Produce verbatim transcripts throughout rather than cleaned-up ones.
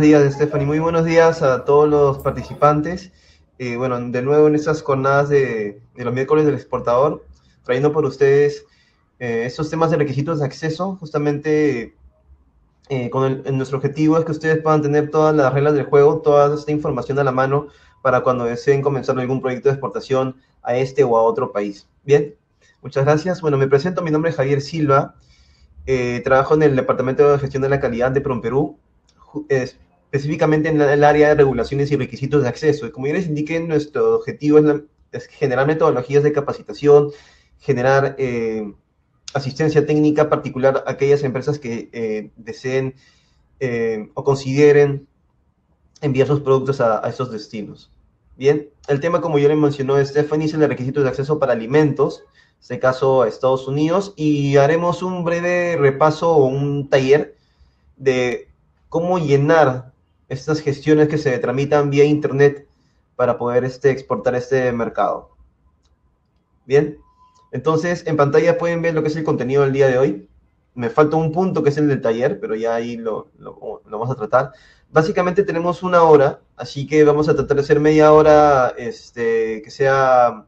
días, Stephanie. Muy buenos días a todos los participantes. Eh, bueno, de nuevo en estas jornadas de, de los miércoles del exportador, trayendo por ustedes eh, estos temas de requisitos de acceso, justamente eh, con el, en nuestro objetivo es que ustedes puedan tener todas las reglas del juego, toda esta información a la mano para cuando deseen comenzar algún proyecto de exportación a este o a otro país. Bien, muchas gracias. Bueno, me presento, mi nombre es Javier Silva. Eh, trabajo en el Departamento de Gestión de la Calidad de PROMPERÚ, específicamente en el área de regulaciones y requisitos de acceso. Y como ya les indiqué, nuestro objetivo es, la, es generar metodologías de capacitación, generar eh, asistencia técnica particular a aquellas empresas que eh, deseen eh, o consideren enviar sus productos a, a esos destinos. Bien, el tema, como ya le mencionó Stephanie, es el de requisitos de acceso para alimentos, en este caso a Estados Unidos, y haremos un breve repaso o un taller de cómo llenar estas gestiones que se tramitan vía internet para poder este, exportar este mercado. Bien, entonces en pantalla pueden ver lo que es el contenido del día de hoy. Me falta un punto que es el del taller, pero ya ahí lo, lo, lo vamos a tratar. Básicamente tenemos una hora, así que vamos a tratar de hacer media hora este, que sea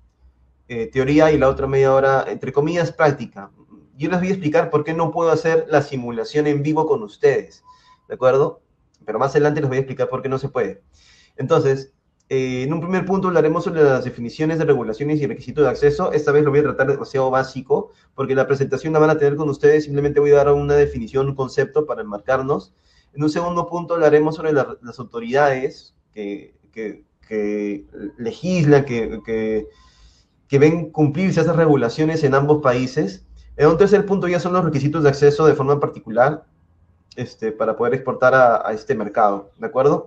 eh, teoría y la otra media hora, entre comillas, práctica. Yo les voy a explicar por qué no puedo hacer la simulación en vivo con ustedes, ¿de acuerdo? Pero más adelante les voy a explicar por qué no se puede. Entonces, eh, en un primer punto hablaremos sobre las definiciones de regulaciones y requisitos de acceso. Esta vez lo voy a tratar demasiado básico, porque la presentación la van a tener con ustedes. Simplemente voy a dar una definición, un concepto para enmarcarnos. En un segundo punto hablaremos sobre la, las autoridades que, que, que legislan, que, que, que ven cumplirse esas regulaciones en ambos países. En un tercer punto ya son los requisitos de acceso de forma particular este, para poder exportar a, a este mercado, ¿de acuerdo?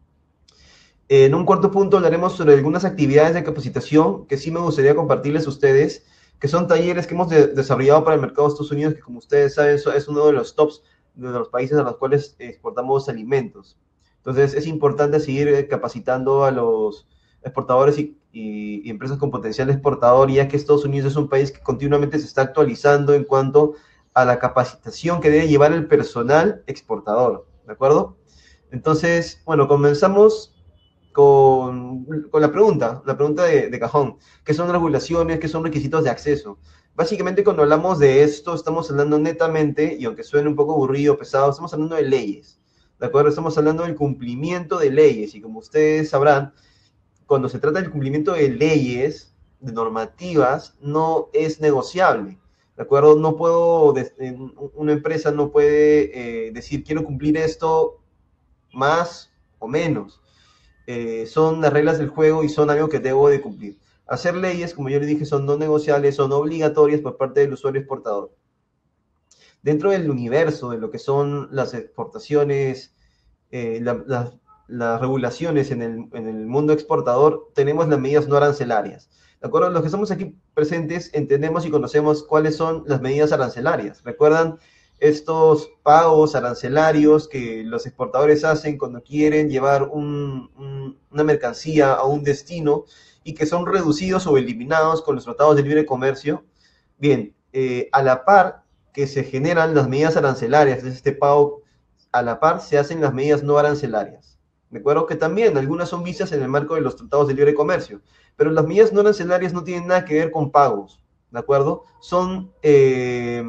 En un cuarto punto hablaremos sobre algunas actividades de capacitación que sí me gustaría compartirles a ustedes, que son talleres que hemos de desarrollado para el mercado de Estados Unidos, que como ustedes saben es uno de los tops de los países a los cuales exportamos alimentos. Entonces es importante seguir capacitando a los exportadores y, y, y empresas con potencial exportador, ya que Estados Unidos es un país que continuamente se está actualizando en cuanto a la capacitación que debe llevar el personal exportador, ¿de acuerdo? Entonces, bueno, comenzamos con, con la pregunta, la pregunta de, de cajón. ¿Qué son regulaciones? ¿Qué son requisitos de acceso? Básicamente, cuando hablamos de esto, estamos hablando netamente, y aunque suene un poco aburrido, pesado, estamos hablando de leyes, ¿de acuerdo? Estamos hablando del cumplimiento de leyes, y como ustedes sabrán, cuando se trata del cumplimiento de leyes, de normativas, no es negociable, ¿de acuerdo? No puedo, una empresa no puede eh, decir, quiero cumplir esto más o menos. Eh, son las reglas del juego y son algo que debo de cumplir. Hacer leyes, como yo le dije, son no negociables, son obligatorias por parte del usuario exportador. Dentro del universo de lo que son las exportaciones, eh, la, la, las regulaciones en el, en el mundo exportador, tenemos las medidas no arancelarias. ¿De acuerdo? Los que estamos aquí presentes entendemos y conocemos cuáles son las medidas arancelarias. ¿Recuerdan estos pagos arancelarios que los exportadores hacen cuando quieren llevar un, un, una mercancía a un destino y que son reducidos o eliminados con los tratados de libre comercio? Bien, eh, a la par que se generan las medidas arancelarias, es este pago, a la par se hacen las medidas no arancelarias. De acuerdo que también algunas son vistas en el marco de los tratados de libre comercio, pero las medidas no arancelarias no tienen nada que ver con pagos, ¿de acuerdo? Son eh,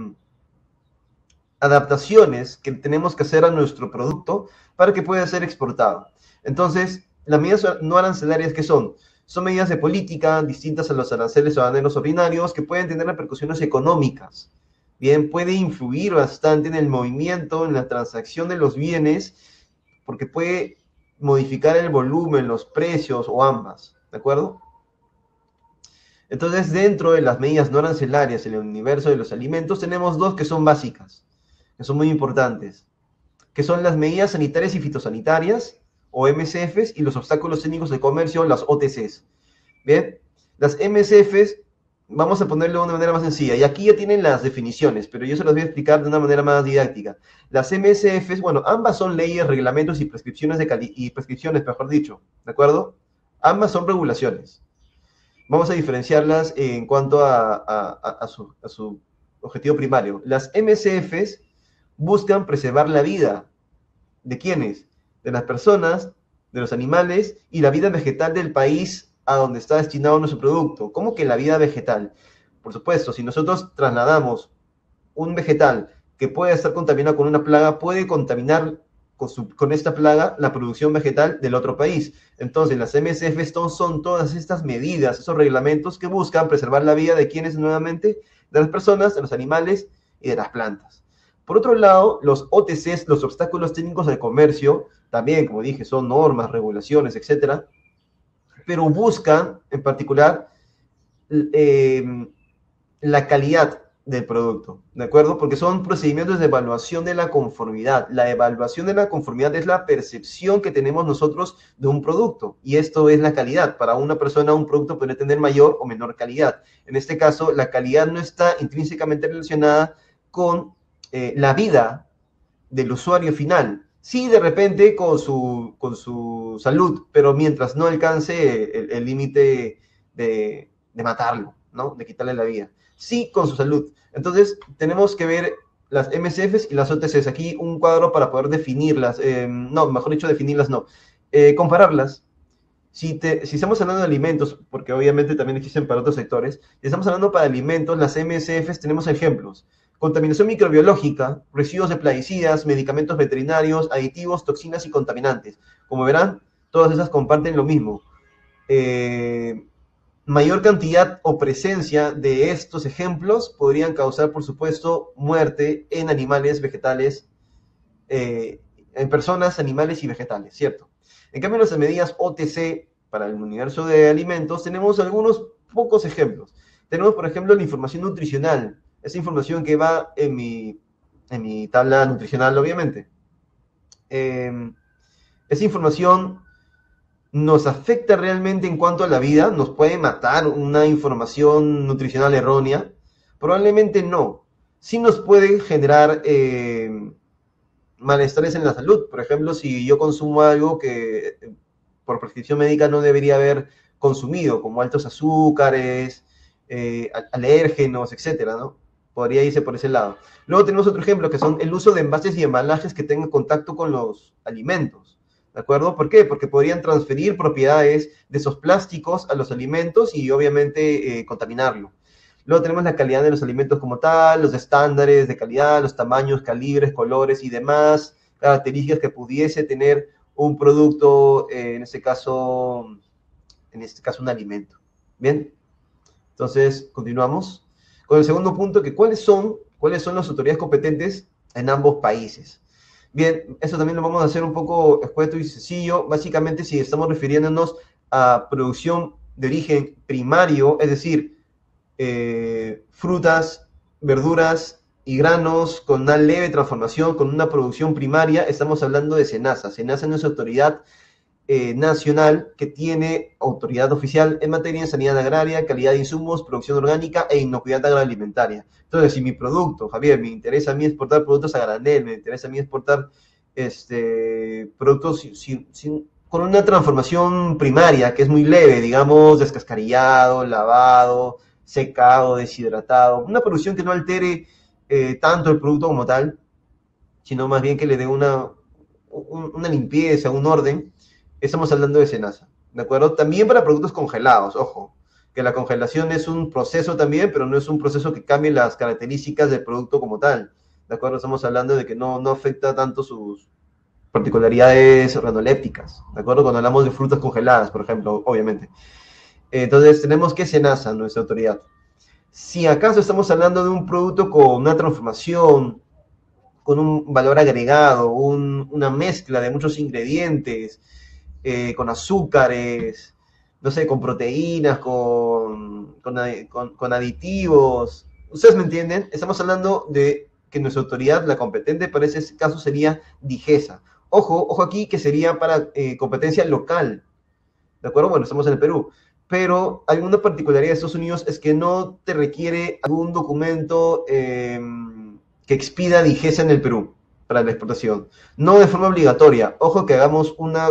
adaptaciones que tenemos que hacer a nuestro producto para que pueda ser exportado. Entonces, las medidas no arancelarias, ¿qué son? Son medidas de política distintas a los aranceles aduaneros ordinarios que pueden tener repercusiones económicas. Bien, puede influir bastante en el movimiento, en la transacción de los bienes, porque puede modificar el volumen, los precios o ambas, ¿de acuerdo? Entonces, dentro de las medidas no arancelarias en el universo de los alimentos, tenemos dos que son básicas, que son muy importantes, que son las medidas sanitarias y fitosanitarias, o M C Fs, y los obstáculos técnicos de comercio, las O T Cs. Bien, las M C Fs, vamos a ponerlo de una manera más sencilla, y aquí ya tienen las definiciones, pero yo se las voy a explicar de una manera más didáctica. Las M C Fs, bueno, ambas son leyes, reglamentos y prescripciones, de cali y prescripciones, mejor dicho, ¿de acuerdo? Ambas son regulaciones. Vamos a diferenciarlas en cuanto a, a, a, a, su, a su objetivo primario. Las M C Fs buscan preservar la vida. ¿De quiénes? de las personas, de los animales y la vida vegetal del país a donde está destinado nuestro producto. ¿Cómo que la vida vegetal? Por supuesto, si nosotros trasladamos un vegetal que puede estar contaminado con una plaga, puede contaminar con, su, con esta plaga la producción vegetal del otro país. Entonces, las M S F son todas estas medidas, esos reglamentos que buscan preservar la vida de quienes nuevamente, de las personas, de los animales y de las plantas. Por otro lado, los O T Cs, los obstáculos técnicos del comercio, también, como dije, son normas, regulaciones, etcétera, pero buscan, en particular, eh, la calidad del producto, ¿de acuerdo? Porque son procedimientos de evaluación de la conformidad. La evaluación de la conformidad es la percepción que tenemos nosotros de un producto, y esto es la calidad. Para una persona, un producto puede tener mayor o menor calidad. En este caso, la calidad no está intrínsecamente relacionada con eh, la vida del usuario final. Sí, de repente con su, con su salud, pero mientras no alcance el límite de, de matarlo, ¿no? De quitarle la vida. Sí, con su salud. Entonces, tenemos que ver las M S Fs y las O T Cs. Aquí un cuadro para poder definirlas. Eh, no, mejor dicho, definirlas no. Eh, compararlas. Si, te, si estamos hablando de alimentos, porque obviamente también existen para otros sectores, si estamos hablando para alimentos, las M S Fs tenemos ejemplos. Contaminación microbiológica, residuos de plaguicidas, medicamentos veterinarios, aditivos, toxinas y contaminantes. Como verán, todas esas comparten lo mismo. Eh, mayor cantidad o presencia de estos ejemplos podrían causar, por supuesto, muerte en animales, vegetales, eh, en personas, animales y vegetales, ¿cierto? En cambio, en las medidas O T C para el universo de alimentos tenemos algunos pocos ejemplos. Tenemos, por ejemplo, la información nutricional, esa información que va en mi, en mi tabla nutricional, obviamente. Eh, esa información nos afecta realmente en cuanto a la vida, nos puede matar una información nutricional errónea, probablemente no. Sí nos puede generar eh, malestares en la salud. Por ejemplo, si yo consumo algo que por prescripción médica no debería haber consumido, como altos azúcares, eh, alérgenos, etcétera, ¿no? Podría irse por ese lado. Luego tenemos otro ejemplo, que son el uso de envases y embalajes que tengan contacto con los alimentos. ¿De acuerdo? ¿Por qué? Porque podrían transferir propiedades de esos plásticos a los alimentos y obviamente eh, contaminarlo. Luego tenemos la calidad de los alimentos como tal, los estándares de calidad, los tamaños, calibres, colores y demás características que pudiese tener un producto, eh, en este caso, en este caso un alimento. Bien, entonces continuamos con el segundo punto, que cuáles son, cuáles son las autoridades competentes en ambos países. Bien, eso también lo vamos a hacer un poco escueto y sencillo. Básicamente, si estamos refiriéndonos a producción de origen primario, es decir, eh, frutas, verduras y granos con una leve transformación, con una producción primaria, estamos hablando de SENASA. SENASA es una autoridad eh, nacional que tiene autoridad oficial en materia de sanidad agraria, calidad de insumos, producción orgánica e inocuidad agroalimentaria. Entonces, si mi producto, Javier, me interesa a mí exportar productos a granel, me interesa a mí exportar este, productos sin, sin, sin, con una transformación primaria que es muy leve, digamos, descascarillado, lavado, secado, deshidratado, una producción que no altere eh, tanto el producto como tal, sino más bien que le dé una, un, una limpieza, un orden. Estamos hablando de SENASA, ¿de acuerdo? También para productos congelados, ojo, que la congelación es un proceso también, pero no es un proceso que cambie las características del producto como tal, ¿de acuerdo? Estamos hablando de que no, no afecta tanto sus particularidades organolépticas, ¿de acuerdo? Cuando hablamos de frutas congeladas, por ejemplo, obviamente. Entonces tenemos que SENASA, nuestra autoridad. Si acaso estamos hablando de un producto con una transformación, con un valor agregado, un, una mezcla de muchos ingredientes, eh, con azúcares, no sé, con proteínas, con, con, con, con aditivos, ¿ustedes me entienden? Estamos hablando de que nuestra autoridad, la competente para ese caso sería DIGESA. Ojo, ojo aquí que sería para eh, competencia local, ¿de acuerdo? Bueno, estamos en el Perú. Pero alguna particularidad de Estados Unidos es que no te requiere algún documento eh, que expida DIGESA en el Perú para la exportación. No de forma obligatoria. Ojo que hagamos una,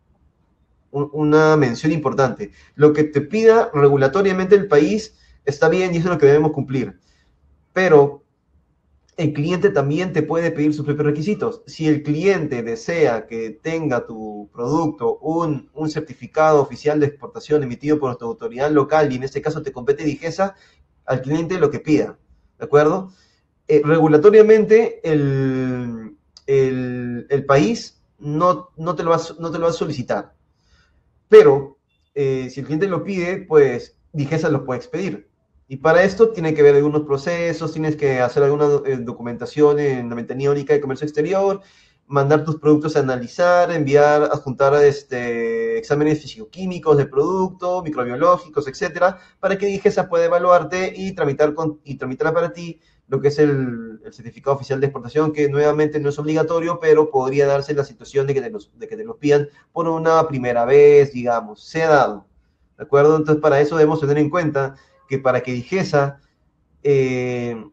un, una mención importante. Lo que te pida regulatoriamente el país está bien y eso es lo que debemos cumplir. Pero el cliente también te puede pedir sus propios requisitos. Si el cliente desea que tenga tu producto un, un certificado oficial de exportación emitido por tu autoridad local, y en este caso te compete Digesa, al cliente lo que pida, ¿de acuerdo? Eh, regulatoriamente, el, el, el país no, no, te lo va, no te lo va a solicitar, pero eh, si el cliente lo pide, pues Digesa lo puede expedir. Y para esto tiene que haber algunos procesos, tienes que hacer alguna eh, documentación en la ventanilla única de comercio exterior, mandar tus productos a analizar, enviar, adjuntar este, exámenes fisicoquímicos del producto, microbiológicos, etcétera, para que Digesa pueda evaluarte y tramitar, con, y tramitar para ti lo que es el, el certificado oficial de exportación, que nuevamente no es obligatorio, pero podría darse la situación de que te los, de que te los pidan por una primera vez, digamos, se ha dado, ¿de acuerdo? Entonces, para eso debemos tener en cuenta que para que Digesa eh,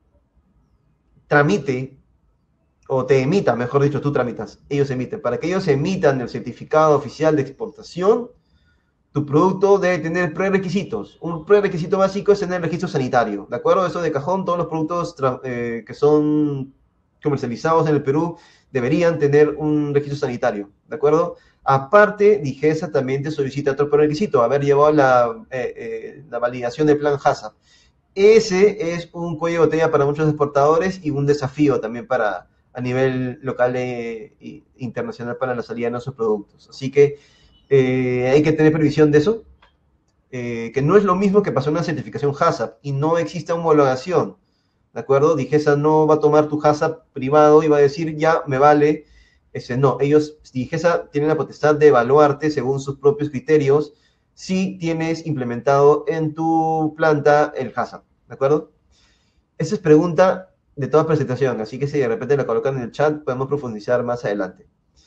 tramite, o te emita, mejor dicho, tú tramitas, ellos emiten, para que ellos emitan el certificado oficial de exportación, tu producto debe tener prerequisitos. Un prerequisito básico es tener registro sanitario, ¿de acuerdo? Eso de cajón, todos los productos eh, que son comercializados en el Perú deberían tener un registro sanitario, ¿de acuerdo? Aparte, Digesa también te solicita otro prerequisito, haber llevado la, eh, eh, la validación del plan HACCP. Ese es un cuello de botella para muchos exportadores y un desafío también para a nivel local e, e internacional para la salida de nuestros productos. Así que eh, hay que tener previsión de eso, eh, que no es lo mismo que pasar una certificación HACCP y no existe homologación, ¿de acuerdo? Digesa no va a tomar tu HACCP privado y va a decir, ya, me vale. Ese, no, ellos, Digesa tienen la potestad de evaluarte según sus propios criterios si tienes implementado en tu planta el HACCP, ¿de acuerdo? Esa es pregunta de toda presentación, así que si de repente la colocan en el chat, podemos profundizar más adelante.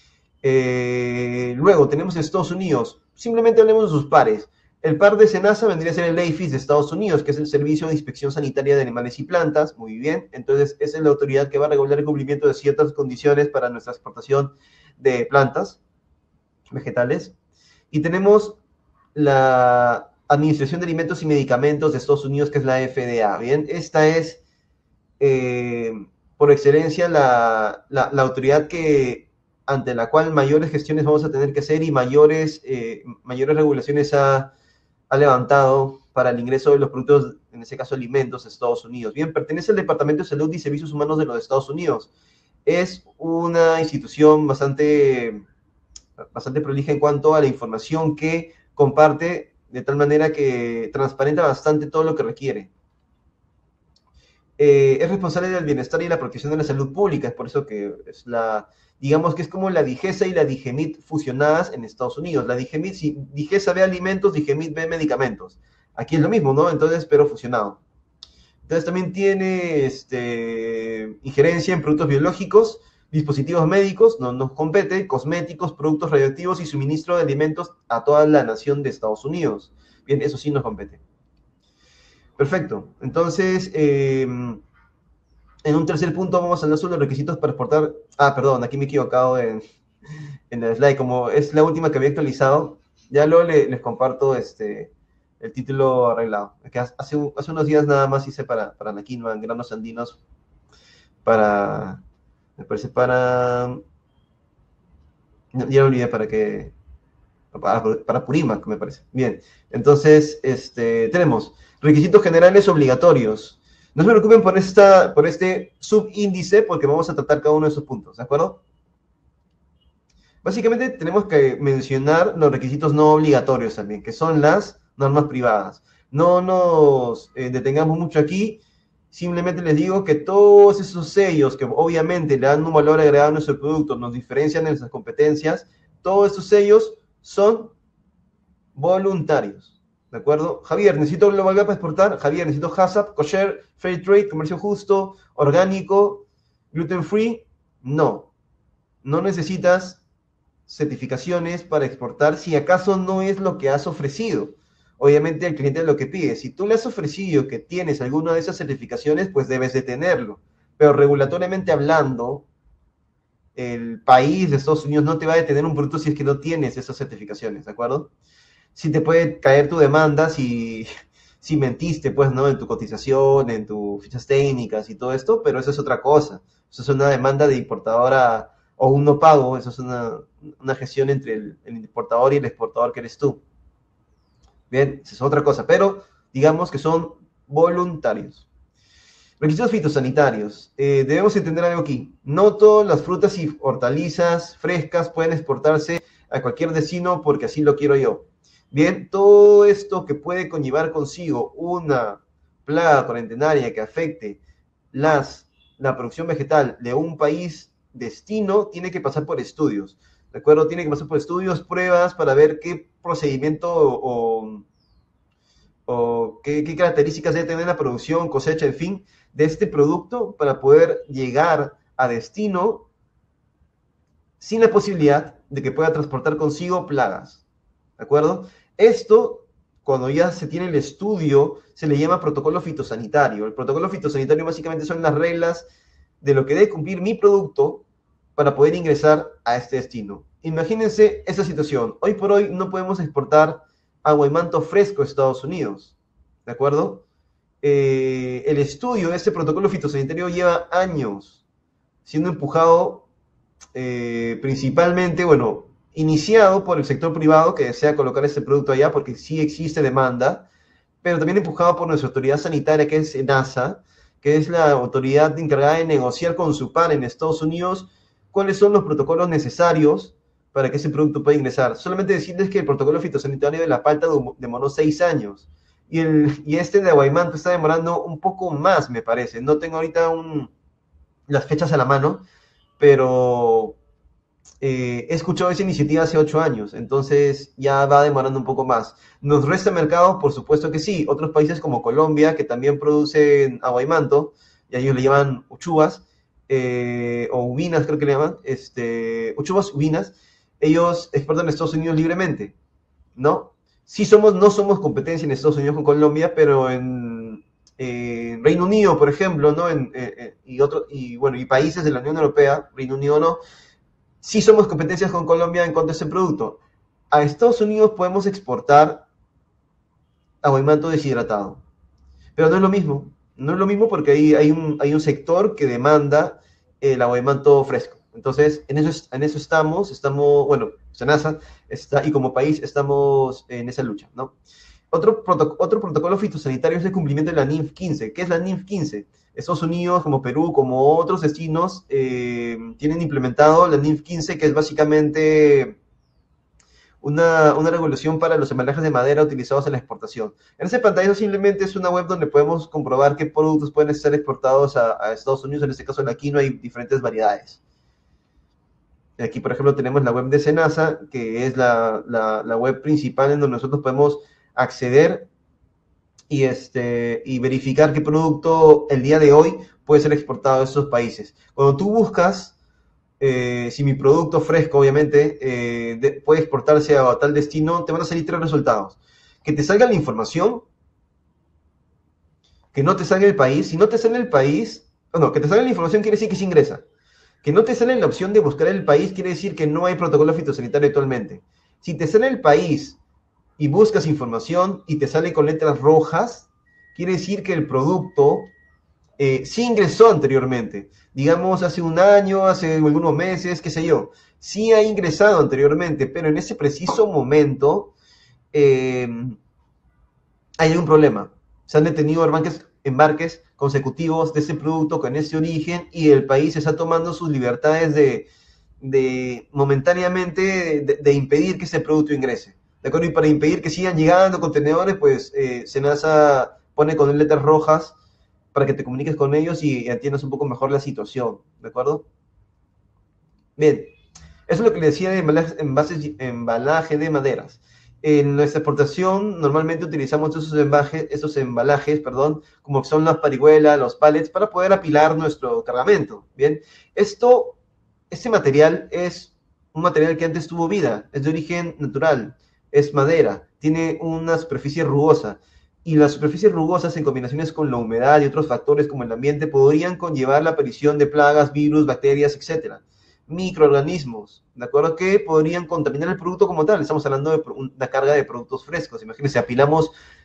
Eh, luego tenemos Estados Unidos, simplemente hablemos de sus pares. El par de SENASA vendría a ser el A F I S de Estados Unidos, que es el Servicio de Inspección Sanitaria de Animales y Plantas, muy bien. Entonces, esa es la autoridad que va a regular el cumplimiento de ciertas condiciones para nuestra exportación de plantas vegetales. Y tenemos la Administración de Alimentos y Medicamentos de Estados Unidos, que es la F D A, ¿bien? Esta es, eh, por excelencia, la, la, la autoridad que ante la cual mayores gestiones vamos a tener que hacer y mayores, eh, mayores regulaciones ha, ha levantado para el ingreso de los productos, en este caso alimentos, de Estados Unidos. Bien, pertenece al Departamento de Salud y Servicios Humanos de los Estados Unidos. Es una institución bastante, bastante prolija en cuanto a la información que comparte, de tal manera que transparenta bastante todo lo que requiere. Eh, es responsable del bienestar y la protección de la salud pública, es por eso que es la, digamos que es como la Digesa y la Digemit fusionadas en Estados Unidos. La Digemit, si Digesa ve alimentos, Digemit ve medicamentos. Aquí es lo mismo, ¿no? Entonces, pero fusionado. Entonces también tiene este, injerencia en productos biológicos, dispositivos médicos, no nos compete, cosméticos, productos radioactivos y suministro de alimentos a toda la nación de Estados Unidos. Bien, eso sí nos compete. Perfecto. Entonces, eh, en un tercer punto vamos a hablar sobre los requisitos para exportar. Ah, perdón, aquí me he equivocado en, en el slide. Como es la última que había actualizado, ya luego les, les comparto este, el título arreglado. Es que hace, hace unos días nada más hice para, para la quinoa en granos andinos. Para, me parece para... Ya lo olvidé para que... Para, para Purímac, me parece. Bien, entonces, este, tenemos requisitos generales obligatorios. No se preocupen por, esta, por este subíndice, porque vamos a tratar cada uno de esos puntos, ¿de acuerdo? Básicamente tenemos que mencionar los requisitos no obligatorios también, que son las normas privadas. No nos eh, detengamos mucho aquí, simplemente les digo que todos esos sellos que obviamente le dan un valor agregado a nuestro producto, nos diferencian en nuestras competencias, todos estos sellos son voluntarios, ¿de acuerdo? Javier, necesito Global Gap para exportar. Javier, necesito HACCP, Kosher, Fair Trade, comercio justo, orgánico, gluten free. No, no necesitas certificaciones para exportar si acaso no es lo que has ofrecido. Obviamente el cliente es lo que pide. Si tú le has ofrecido que tienes alguna de esas certificaciones, pues debes de tenerlo. Pero regulatoriamente hablando, el país de Estados Unidos no te va a detener un producto si es que no tienes esas certificaciones, ¿de acuerdo? Sí te puede caer tu demanda si, si mentiste, pues, ¿no? En tu cotización, en tus fichas técnicas y todo esto, pero eso es otra cosa. Eso es una demanda de importadora o un no pago, eso es una, una gestión entre el, el importador y el exportador que eres tú. Bien, eso es otra cosa, pero digamos que son voluntarios. Requisitos fitosanitarios. Eh, debemos entender algo aquí. No todas las frutas y hortalizas frescas pueden exportarse a cualquier destino porque así lo quiero yo. Bien, todo esto que puede conllevar consigo una plaga cuarentenaria que afecte las, la producción vegetal de un país destino tiene que pasar por estudios. ¿De acuerdo? Tiene que pasar por estudios, pruebas para ver qué procedimiento o, o qué, qué características debe tener la producción, cosecha, en fin, de este producto para poder llegar a destino sin la posibilidad de que pueda transportar consigo plagas. ¿De acuerdo? Esto, cuando ya se tiene el estudio, se le llama protocolo fitosanitario. El protocolo fitosanitario básicamente son las reglas de lo que debe cumplir mi producto para poder ingresar a este destino. Imagínense esa situación. Hoy por hoy no podemos exportar agua y manto fresco a Estados Unidos. ¿De acuerdo? Eh, el estudio de este protocolo fitosanitario lleva años siendo empujado eh, principalmente, bueno, iniciado por el sector privado que desea colocar este producto allá porque sí existe demanda, pero también empujado por nuestra autoridad sanitaria que es SENASA, que es la autoridad encargada de negociar con su par en Estados Unidos cuáles son los protocolos necesarios para que ese producto pueda ingresar. Solamente decirles que el protocolo fitosanitario de la palta demoró seis años. Y, el, y este de Aguaymanto está demorando un poco más, me parece. No tengo ahorita un, las fechas a la mano, pero eh, he escuchado esa iniciativa hace ocho años, entonces ya va demorando un poco más. ¿Nos resta mercado? Por supuesto que sí. Otros países como Colombia, que también producen Aguaymanto, y a ellos le llaman uchuvas, eh, o ubinas creo que le llaman, este, uchuvas, ubinas, ellos exportan a Estados Unidos libremente, ¿no? Sí somos, no somos competencia en Estados Unidos con Colombia, pero en eh, Reino Unido, por ejemplo, ¿no? En, eh, y, otro, y, bueno, y países de la Unión Europea, Reino Unido no, sí somos competencias con Colombia en cuanto a ese producto. A Estados Unidos podemos exportar aguaimanto deshidratado, pero no es lo mismo. No es lo mismo porque hay, hay, un, hay un sector que demanda el aguaimanto fresco. Entonces, en eso, en eso estamos, estamos, bueno, SENASA está, y como país estamos en esa lucha, ¿no? Otro, proto, otro protocolo fitosanitario es el cumplimiento de la N I F quince. ¿Qué es la N I F quince? Estados Unidos, como Perú, como otros destinos, eh, tienen implementado la N I F quince, que es básicamente una, una regulación para los embalajes de madera utilizados en la exportación. En ese pantallazo simplemente es una web donde podemos comprobar qué productos pueden ser exportados a, a Estados Unidos. En este caso, aquí no hay diferentes variedades. Aquí, por ejemplo, tenemos la web de SENASA, que es la, la, la web principal en donde nosotros podemos acceder y, este, y verificar qué producto el día de hoy puede ser exportado a esos países. Cuando tú buscas eh, si mi producto fresco, obviamente, eh, de, puede exportarse a, a tal destino, te van a salir tres resultados. Que te salga la información, que no te salga el país. Si no te sale el país, o no, que te salga la información quiere decir que se ingresa. Que no te sale la opción de buscar el país quiere decir que no hay protocolo fitosanitario actualmente. Si te sale el país y buscas información y te sale con letras rojas, quiere decir que el producto eh, sí ingresó anteriormente. Digamos, hace un año, hace algunos meses, qué sé yo. Sí ha ingresado anteriormente, pero en ese preciso momento eh, hay un problema. Se han detenido embarques, embarques consecutivos de ese producto con ese origen y el país está tomando sus libertades de, de momentáneamente de, de impedir que ese producto ingrese. ¿De acuerdo? Y para impedir que sigan llegando contenedores, pues eh, SENASA pone con letras rojas para que te comuniques con ellos y entiendas un poco mejor la situación. ¿De acuerdo? Bien, eso es lo que le decía de embalaje, envases, embalaje de maderas. En nuestra exportación normalmente utilizamos esos, embalajes, esos embalajes, perdón, como son las parihuelas, los pallets, para poder apilar nuestro cargamento. Bien, esto, este material es un material que antes tuvo vida, es de origen natural, es madera, tiene una superficie rugosa, y las superficies rugosas en combinaciones con la humedad y otros factores como el ambiente podrían conllevar la aparición de plagas, virus, bacterias, etcétera. Microorganismos, ¿de acuerdo? Que podrían contaminar el producto como tal. Estamos hablando de una carga de productos frescos. Imagínense, apilamos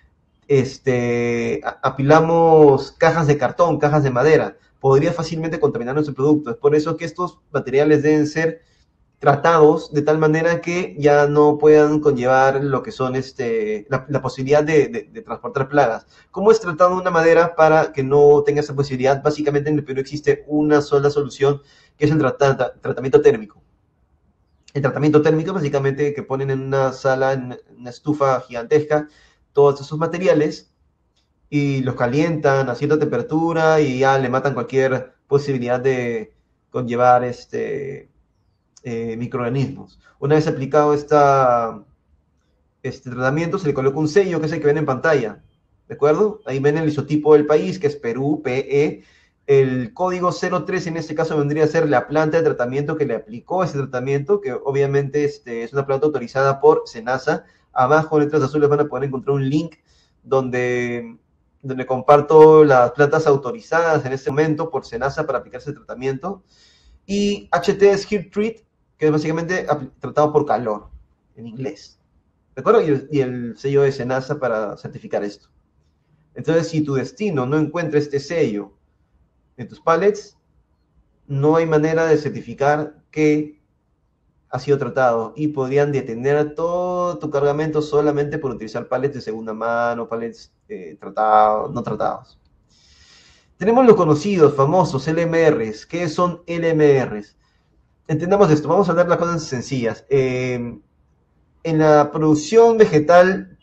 este, apilamos cajas de cartón, cajas de madera, podría fácilmente contaminar nuestro producto. Es por eso que estos materiales deben ser tratados de tal manera que ya no puedan conllevar lo que son este, la, la posibilidad de, de, de, transportar plagas. ¿Cómo es tratado una madera para que no tenga esa posibilidad? Básicamente en el Perú existe una sola solución, que es el trat tratamiento térmico. El tratamiento térmico, básicamente, que ponen en una sala, en una estufa gigantesca, todos esos materiales y los calientan a cierta temperatura y ya le matan cualquier posibilidad de conllevar este, eh, microorganismos. Una vez aplicado esta, este tratamiento, se le coloca un sello que es el que ven en pantalla, ¿de acuerdo? Ahí ven el isotipo del país, que es Perú, P E. El código cero tres en este caso vendría a ser la planta de tratamiento que le aplicó ese tratamiento, que obviamente este, es una planta autorizada por SENASA. Abajo en letras azules van a poder encontrar un link donde, donde comparto las plantas autorizadas en este momento por SENASA para aplicarse el tratamiento. Y H T es Heat Treat, que es básicamente tratado por calor, en inglés. ¿De acuerdo? Y el, y el sello de SENASA para certificar esto. Entonces, si tu destino no encuentra este sello en tus pallets, no hay manera de certificar que ha sido tratado y podrían detener todo tu cargamento solamente por utilizar pallets de segunda mano, pallets eh, tratados, no tratados. Tenemos los conocidos, famosos L M Rs. ¿Qué son L M Rs? Entendamos esto, vamos a hablar de las cosas sencillas. Eh, en la producción vegetal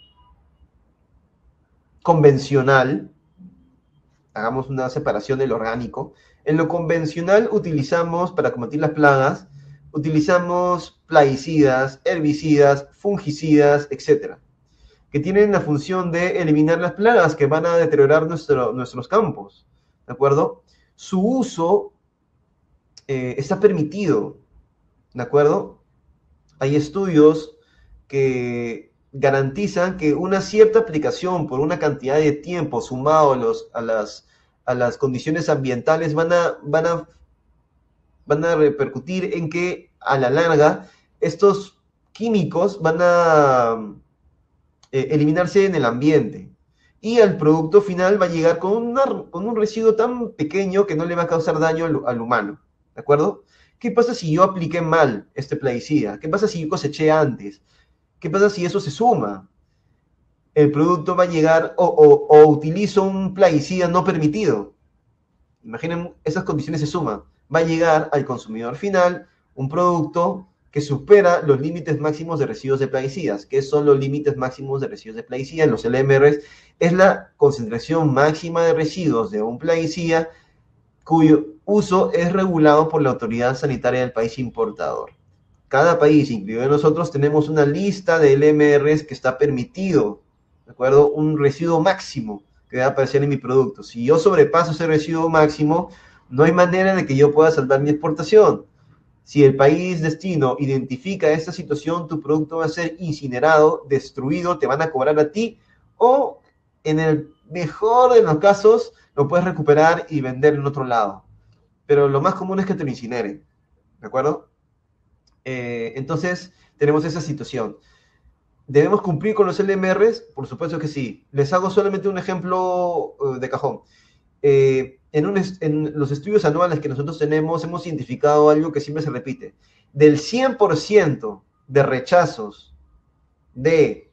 convencional, hagamos una separación del orgánico, en lo convencional utilizamos, para combatir las plagas, utilizamos plaguicidas, herbicidas, fungicidas, etcétera, que tienen la función de eliminar las plagas que van a deteriorar nuestro, nuestros campos, ¿de acuerdo? Su uso eh, está permitido, ¿de acuerdo? Hay estudios que garantizan que una cierta aplicación por una cantidad de tiempo sumado a, los, a, las, a las condiciones ambientales van a, van, a, van a repercutir en que a la larga estos químicos van a eh, eliminarse en el ambiente y el producto final va a llegar con, una, con un residuo tan pequeño que no le va a causar daño al, al humano, ¿de acuerdo? ¿Qué pasa si yo apliqué mal este plaguicida? ¿Qué pasa si yo coseché antes? ¿Qué pasa si eso se suma? El producto va a llegar o, o, o utilizo un plaguicida no permitido. Imaginen, esas condiciones se suman. Va a llegar al consumidor final un producto que supera los límites máximos de residuos de plaguicidas. ¿Qué son los límites máximos de residuos de plaguicidas? Los L M Rs es la concentración máxima de residuos de un plaguicida cuyo uso es regulado por la autoridad sanitaria del país importador. Cada país, incluido nosotros, tenemos una lista de L M Rs que está permitido, ¿de acuerdo? Un residuo máximo que debe aparecer en mi producto. Si yo sobrepaso ese residuo máximo, no hay manera de que yo pueda salvar mi exportación. Si el país destino identifica esta situación, tu producto va a ser incinerado, destruido, te van a cobrar a ti, o en el mejor de los casos, lo puedes recuperar y vender en otro lado. Pero lo más común es que te lo incineren, ¿de acuerdo? Eh, entonces, tenemos esa situación. ¿Debemos cumplir con los L M Rs? Por supuesto que sí. Les hago solamente un ejemplo uh, de cajón. Eh, en, un est en los estudios anuales que nosotros tenemos, hemos identificado algo que siempre se repite. Del cien por ciento de rechazos, de,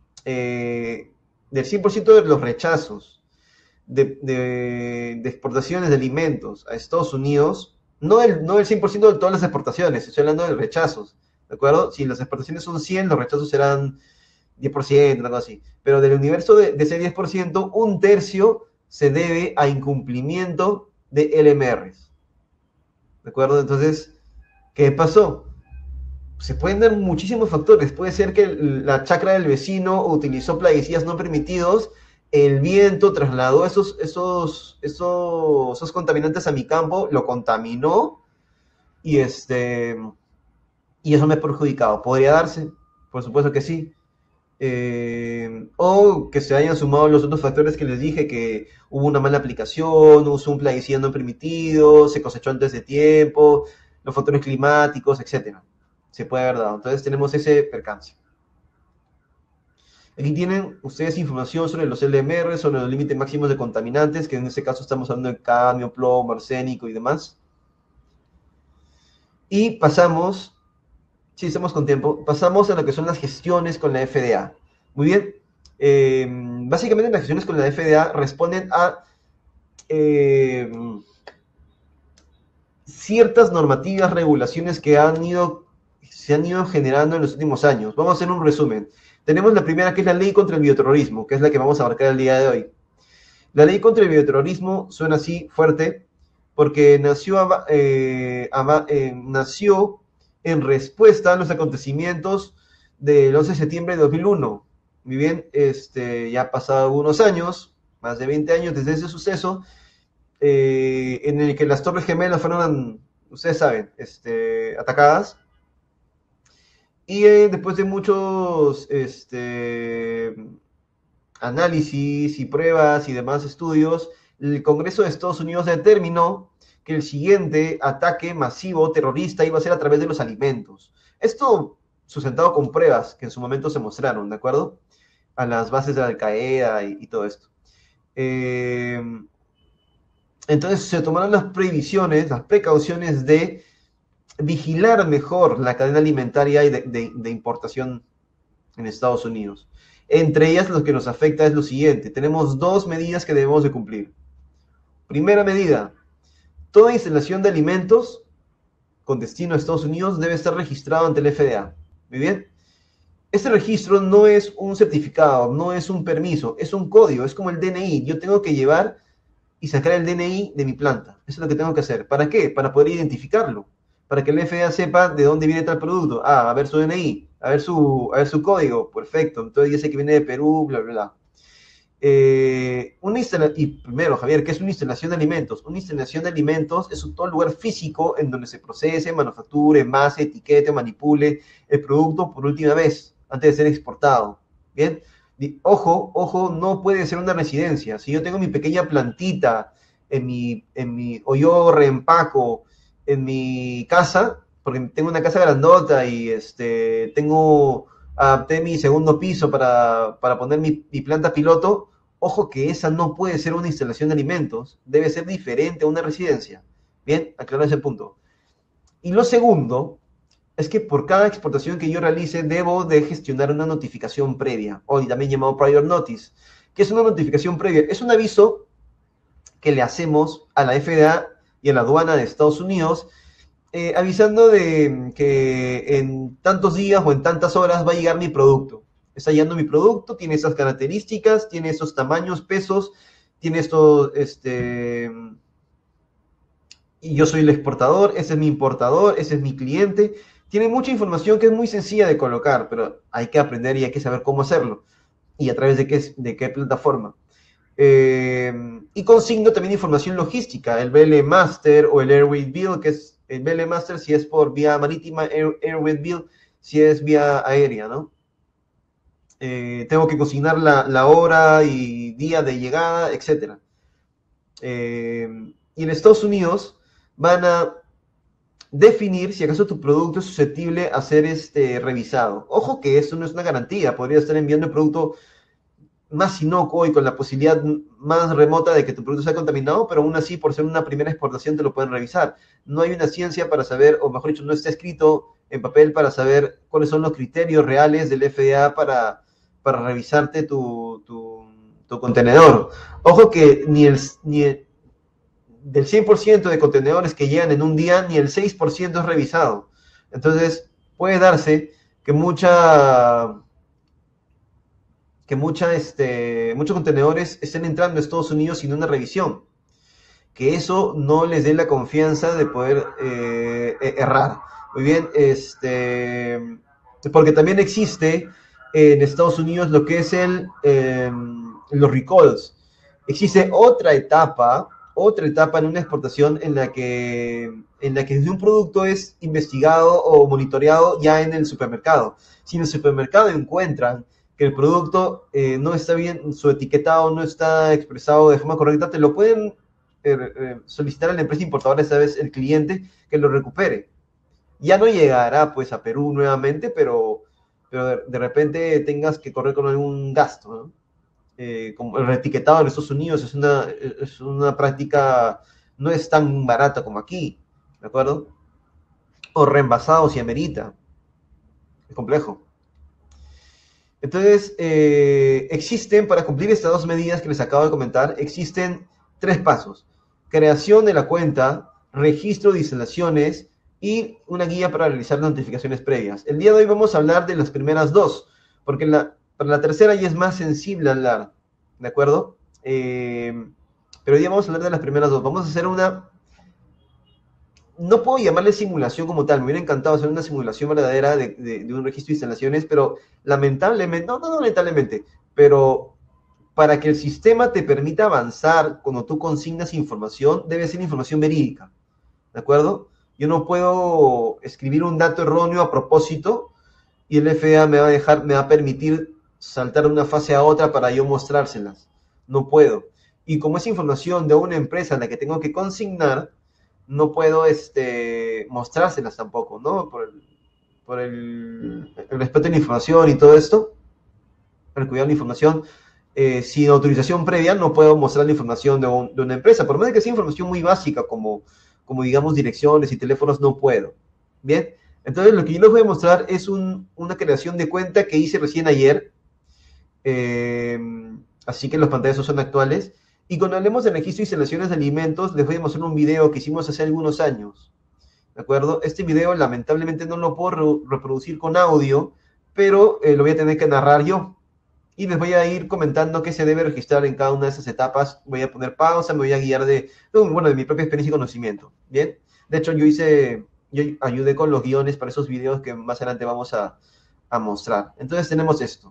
eh, del cien por ciento de los rechazos de, de, de exportaciones de alimentos a Estados Unidos, no el, no el cien por ciento de todas las exportaciones, estoy hablando de rechazos, ¿de acuerdo? Si las exportaciones son cien, los rechazos serán diez por ciento, algo así. Pero del universo de, de ese diez por ciento, un tercio se debe a incumplimiento de L M Rs. ¿De acuerdo? Entonces, ¿qué pasó? Se pueden dar muchísimos factores. Puede ser que la chacra del vecino utilizó plaguicidas no permitidos, el viento trasladó esos, esos, esos, esos contaminantes a mi campo, lo contaminó y, este, y eso me ha perjudicado. ¿Podría darse? Por supuesto que sí. Eh, o que se hayan sumado los otros factores que les dije, que hubo una mala aplicación, usó un plaguicida no permitido, se cosechó antes de tiempo, los factores climáticos, etcétera. Se puede haber dado. Entonces tenemos ese percance. Aquí tienen ustedes información sobre los L M R, sobre los límites máximos de contaminantes, que en este caso estamos hablando de cadmio, plomo, arsénico y demás. Y pasamos, si estamos con tiempo, pasamos a lo que son las gestiones con la F D A. Muy bien. Eh, básicamente las gestiones con la F D A responden a eh, ciertas normativas, regulaciones que han ido, se han ido generando en los últimos años. Vamos a hacer un resumen. Tenemos la primera, que es la ley contra el bioterrorismo, que es la que vamos a abarcar el día de hoy. La ley contra el bioterrorismo suena así, fuerte, porque nació, eh, eh, nació en respuesta a los acontecimientos del once de septiembre de dos mil uno. Muy bien, este, ya han pasado unos años, más de veinte años desde ese suceso, eh, en el que las Torres Gemelas fueron, ustedes saben, este, atacadas. Y eh, después de muchos este, análisis y pruebas y demás estudios, el Congreso de Estados Unidos determinó que el siguiente ataque masivo terrorista iba a ser a través de los alimentos. Esto sustentado con pruebas que en su momento se mostraron, ¿de acuerdo? A las bases de la Al-Qaeda y, y todo esto. Eh, entonces se tomaron las previsiones, las precauciones de vigilar mejor la cadena alimentaria y de, de, de importación en Estados Unidos. Entre ellas, lo que nos afecta es lo siguiente. Tenemos dos medidas que debemos de cumplir. Primera medida, toda instalación de alimentos con destino a Estados Unidos debe estar registrado ante el F D A. ¿Muy bien? Este registro no es un certificado, no es un permiso, es un código, es como el D N I. Yo tengo que llevar y sacar el D N I de mi planta. Eso es lo que tengo que hacer. ¿Para qué? Para poder identificarlo. Para que el F D A sepa de dónde viene tal producto. Ah, a ver su D N I, a ver su, a ver su código. Perfecto. Entonces ya sé que viene de Perú, bla, bla, bla. Eh, una instalación, y primero, Javier, ¿qué es una instalación de alimentos? Una instalación de alimentos es un todo lugar físico en donde se procese, manufacture, envase, etiquete, manipule el producto por última vez, antes de ser exportado. ¿Bien? Y, ojo, ojo, no puede ser una residencia. Si yo tengo mi pequeña plantita en mi, en mi, o yo reempaco en mi casa, porque tengo una casa grandota y este, tengo, adapté mi segundo piso para, para poner mi, mi planta piloto, ojo que esa no puede ser una instalación de alimentos, debe ser diferente a una residencia. Bien, aclaro ese punto. Y lo segundo es que por cada exportación que yo realice debo de gestionar una notificación previa, o también llamado prior notice. ¿Qué es una notificación previa? Es un aviso que le hacemos a la F D A y a la aduana de Estados Unidos, eh, avisando de que en tantos días o en tantas horas va a llegar mi producto. Está llegando mi producto, tiene esas características, tiene esos tamaños, pesos, tiene estos, este, y yo soy el exportador, ese es mi importador, ese es mi cliente. Tiene mucha información que es muy sencilla de colocar, pero hay que aprender y hay que saber cómo hacerlo. Y a través de qué, de qué plataforma. Eh, y consigno también información logística, el B L Master o el Airway Bill, que es el B L Master si es por vía marítima, Air, Airway Bill si es vía aérea, ¿no? Eh, tengo que consignar la, la hora y día de llegada, etcétera. Eh, y en Estados Unidos van a definir si acaso tu producto es susceptible a ser este, revisado. Ojo que eso no es una garantía, podría estar enviando el producto más inocuo y con la posibilidad más remota de que tu producto sea contaminado, pero aún así, por ser una primera exportación, te lo pueden revisar. No hay una ciencia para saber, o mejor dicho, no está escrito en papel para saber cuáles son los criterios reales del F D A para, para revisarte tu, tu, tu contenedor. Ojo que ni el, ni el del cien por ciento de contenedores que llegan en un día, ni el seis por ciento es revisado. Entonces, puede darse que mucha... que mucha, este, muchos contenedores estén entrando a Estados Unidos sin una revisión. Que eso no les dé la confianza de poder eh, errar. Muy bien, este, porque también existe en Estados Unidos lo que es el, eh, los recalls. Existe otra etapa, otra etapa en una exportación en la que, en la que un producto es investigado o monitoreado ya en el supermercado. Si en el supermercado encuentran que el producto eh, no está bien, su etiquetado no está expresado de forma correcta, te lo pueden eh, eh, solicitar a la empresa importadora, esta vez el cliente, que lo recupere. Ya no llegará pues a Perú nuevamente, pero, pero de, de repente tengas que correr con algún gasto, ¿no? Eh, como el reetiquetado en Estados Unidos es una, es una práctica, no es tan barata como aquí, ¿de acuerdo? O reembasado si amerita, es complejo. Entonces, eh, existen, para cumplir estas dos medidas que les acabo de comentar, existen tres pasos. Creación de la cuenta, registro de instalaciones y una guía para realizar notificaciones previas. El día de hoy vamos a hablar de las primeras dos, porque la, para la tercera ya es más sensible hablar, ¿de acuerdo? Eh, pero hoy día vamos a hablar de las primeras dos. Vamos a hacer una... No puedo llamarle simulación como tal, me hubiera encantado hacer una simulación verdadera de, de, de un registro de instalaciones, pero lamentablemente, no, no, no lamentablemente, pero para que el sistema te permita avanzar cuando tú consignas información, debe ser información verídica, ¿de acuerdo? Yo no puedo escribir un dato erróneo a propósito y el F D A me va a dejar, me va a permitir saltar de una fase a otra para yo mostrárselas. No puedo. Y como es información de una empresa en la que tengo que consignar, no puedo este, mostrárselas tampoco, ¿no? Por el, por el, el respeto a la información y todo esto, el cuidado de la información, eh, sin autorización previa no puedo mostrar la información de, un, de una empresa, por más de que sea información muy básica, como, como digamos direcciones y teléfonos, no puedo. Bien, entonces lo que yo les voy a mostrar es un, una creación de cuenta que hice recién ayer, eh, así que los pantallazos son actuales. Y cuando hablemos de registro y instalaciones de alimentos, les voy a mostrar un video que hicimos hace algunos años, ¿de acuerdo? Este video lamentablemente no lo puedo re reproducir con audio, pero eh, lo voy a tener que narrar yo. Y les voy a ir comentando qué se debe registrar en cada una de esas etapas. Voy a poner pausa, me voy a guiar de, bueno, de mi propia experiencia y conocimiento, ¿bien? De hecho, yo hice, yo ayudé con los guiones para esos videos que más adelante vamos a, a mostrar. Entonces tenemos esto.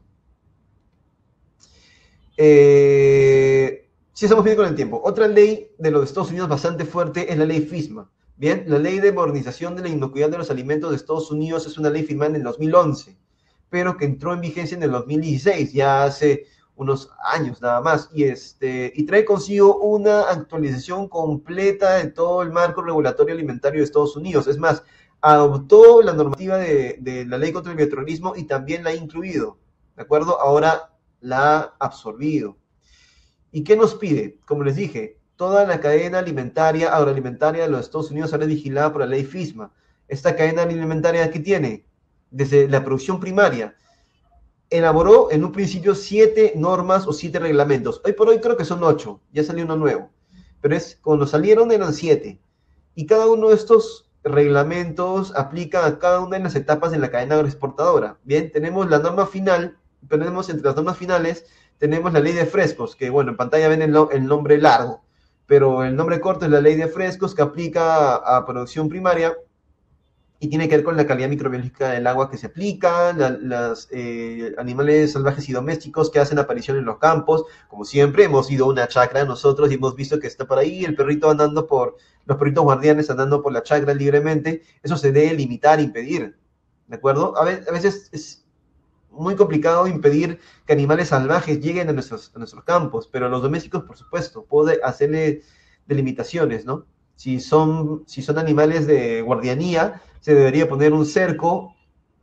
Eh... Sí, estamos bien con el tiempo. Otra ley de los Estados Unidos bastante fuerte es la ley FISMA. Bien, la ley de modernización de la inocuidad de los alimentos de Estados Unidos es una ley firmada en el dos mil once, pero que entró en vigencia en el dos mil dieciséis, ya hace unos años nada más, y, este, y trae consigo una actualización completa de todo el marco regulatorio alimentario de Estados Unidos. Es más, adoptó la normativa de, de la ley contra el bioterrorismo y también la ha incluido, ¿de acuerdo? Ahora la ha absorbido. ¿Y qué nos pide? Como les dije, toda la cadena alimentaria, agroalimentaria de los Estados Unidos será vigilada por la ley FISMA. Esta cadena alimentaria, ¿qué tiene? Desde la producción primaria, elaboró en un principio siete normas o siete reglamentos. Hoy por hoy creo que son ocho, ya salió uno nuevo. Pero es, cuando salieron eran siete. Y cada uno de estos reglamentos aplica a cada una de las etapas de la cadena agroexportadora. Bien, tenemos la norma final, tenemos entre las normas finales, tenemos la ley de frescos, que bueno, en pantalla ven el, el nombre largo, pero el nombre corto es la ley de frescos que aplica a, a producción primaria y tiene que ver con la calidad microbiológica del agua que se aplica, los eh, animales salvajes y domésticos que hacen aparición en los campos. Como siempre, hemos ido a una chacra nosotros y hemos visto que está por ahí el perrito andando por, los perritos guardianes andando por la chacra libremente. Eso se debe limitar, impedir, ¿de acuerdo? A veces, a veces es muy complicado impedir que animales salvajes lleguen a nuestros, a nuestros campos, pero los domésticos, por supuesto, puede hacerle delimitaciones, ¿no? Si son, si son animales de guardianía, se debería poner un cerco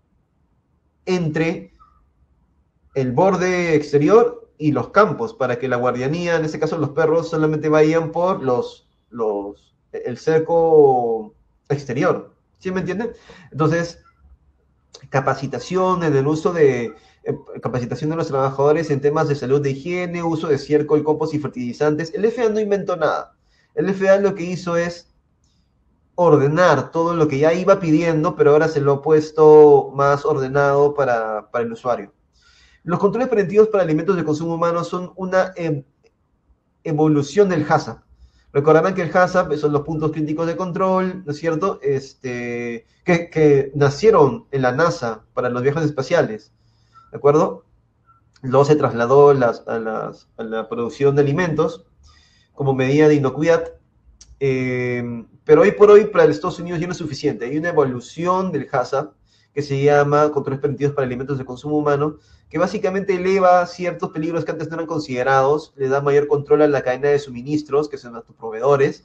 entre el borde exterior y los campos, para que la guardianía, en este caso los perros, solamente vayan por los, los, el cerco exterior. ¿Sí me entienden? Entonces, capacitación en el uso de eh, capacitación de los trabajadores en temas de salud, de higiene, uso de estiércol, compost y fertilizantes. El F A A no inventó nada. El F A A lo que hizo es ordenar todo lo que ya iba pidiendo, pero ahora se lo ha puesto más ordenado para, para el usuario. Los controles preventivos para alimentos de consumo humano son una eh, evolución del HACCP. Recordarán que el HACCP son los puntos críticos de control, ¿no es cierto? Este, que, que nacieron en la NASA para los viajes espaciales, ¿de acuerdo? Luego se trasladó a, las, a, las, a la producción de alimentos como medida de inocuidad, eh, pero hoy por hoy para los Estados Unidos ya no es suficiente. Hay una evolución del HACCP que se llama controles preventivos para alimentos de consumo humano, que básicamente eleva ciertos peligros que antes no eran considerados, le da mayor control a la cadena de suministros, que son a tus proveedores,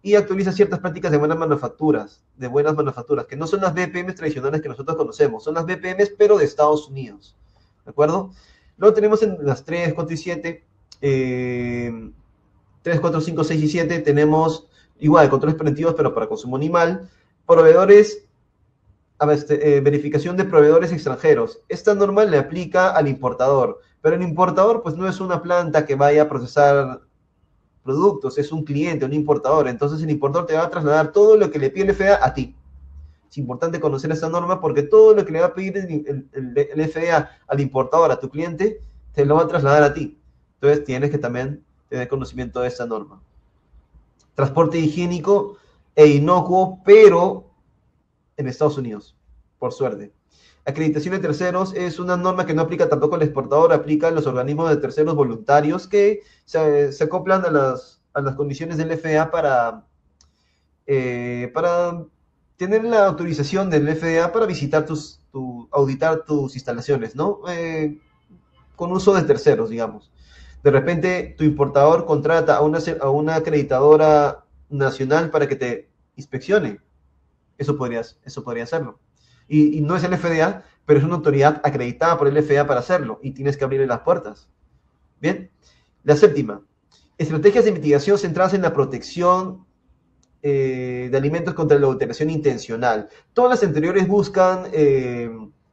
y actualiza ciertas prácticas de buenas manufacturas, de buenas manufacturas, que no son las B P Ms tradicionales que nosotros conocemos, son las B P Ms pero de Estados Unidos, ¿de acuerdo? Luego tenemos en las tres, cuatro y siete, eh, tres, cuatro, cinco, seis y siete, tenemos igual controles preventivos pero para consumo animal, proveedores, a ver, este, eh, verificación de proveedores extranjeros. Esta norma le aplica al importador, pero el importador pues no es una planta que vaya a procesar productos, es un cliente, un importador. Entonces el importador te va a trasladar todo lo que le pide el F D A a ti. Es importante conocer esta norma porque todo lo que le va a pedir el, el, el, el F D A al importador, a tu cliente, te lo va a trasladar a ti. Entonces tienes que también tener conocimiento de esta norma. Transporte higiénico e inocuo, pero en Estados Unidos, por suerte. Acreditación de terceros es una norma que no aplica tampoco al exportador, aplica a los organismos de terceros voluntarios que se, se acoplan a las, a las condiciones del F D A para, eh, para tener la autorización del F D A para visitar tus, tu, auditar tus instalaciones, ¿no? Eh, con uso de terceros, digamos. De repente, tu importador contrata a una, a una acreditadora nacional para que te inspeccione. Eso podrías, eso podría hacerlo. Y, y no es el F D A, pero es una autoridad acreditada por el F D A para hacerlo, y tienes que abrirle las puertas. Bien. La séptima, estrategias de mitigación centradas en la protección eh, de alimentos contra la adulteración intencional. Todas las anteriores buscan, eh,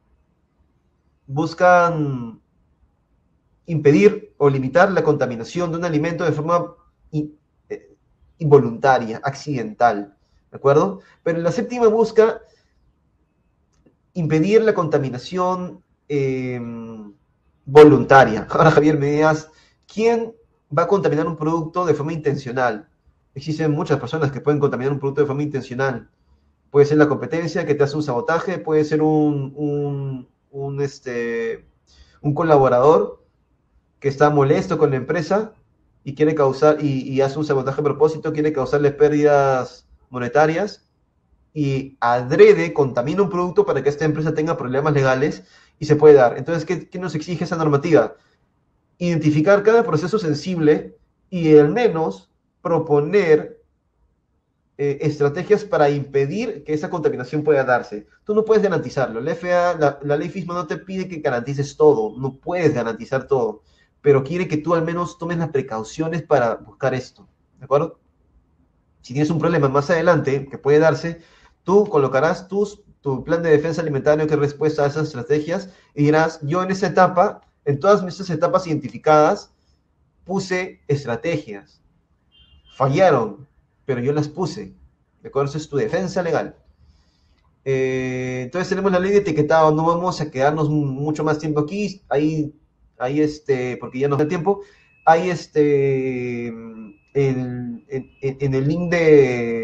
buscan impedir o limitar la contaminación de un alimento de forma in, eh, involuntaria, accidental, ¿de acuerdo? Pero la séptima busca impedir la contaminación eh, voluntaria. Ahora, Javier, me digas, ¿quién va a contaminar un producto de forma intencional? Existen muchas personas que pueden contaminar un producto de forma intencional. Puede ser la competencia que te hace un sabotaje, puede ser un, un, un, este, un colaborador que está molesto con la empresa y quiere causar, y, y hace un sabotaje a propósito, quiere causarle pérdidas monetarias, y adrede contamina un producto para que esta empresa tenga problemas legales y se puede dar. Entonces, ¿qué, qué nos exige esa normativa? Identificar cada proceso sensible y al menos proponer eh, estrategias para impedir que esa contaminación pueda darse. Tú no puedes garantizarlo. La F D A, la, la ley FISMA no te pide que garantices todo, no puedes garantizar todo, pero quiere que tú al menos tomes las precauciones para buscar esto, ¿de acuerdo? Si tienes un problema más adelante que puede darse, tú colocarás tus, tu plan de defensa alimentaria que respuesta a esas estrategias y dirás, yo en esa etapa, en todas estas etapas identificadas, puse estrategias. Fallaron, pero yo las puse. ¿De acuerdo? Eso es tu defensa legal. Eh, entonces tenemos la ley de etiquetado, no vamos a quedarnos mucho más tiempo aquí, ahí, ahí este, porque ya nos da tiempo, hay este, en, en, en el link de,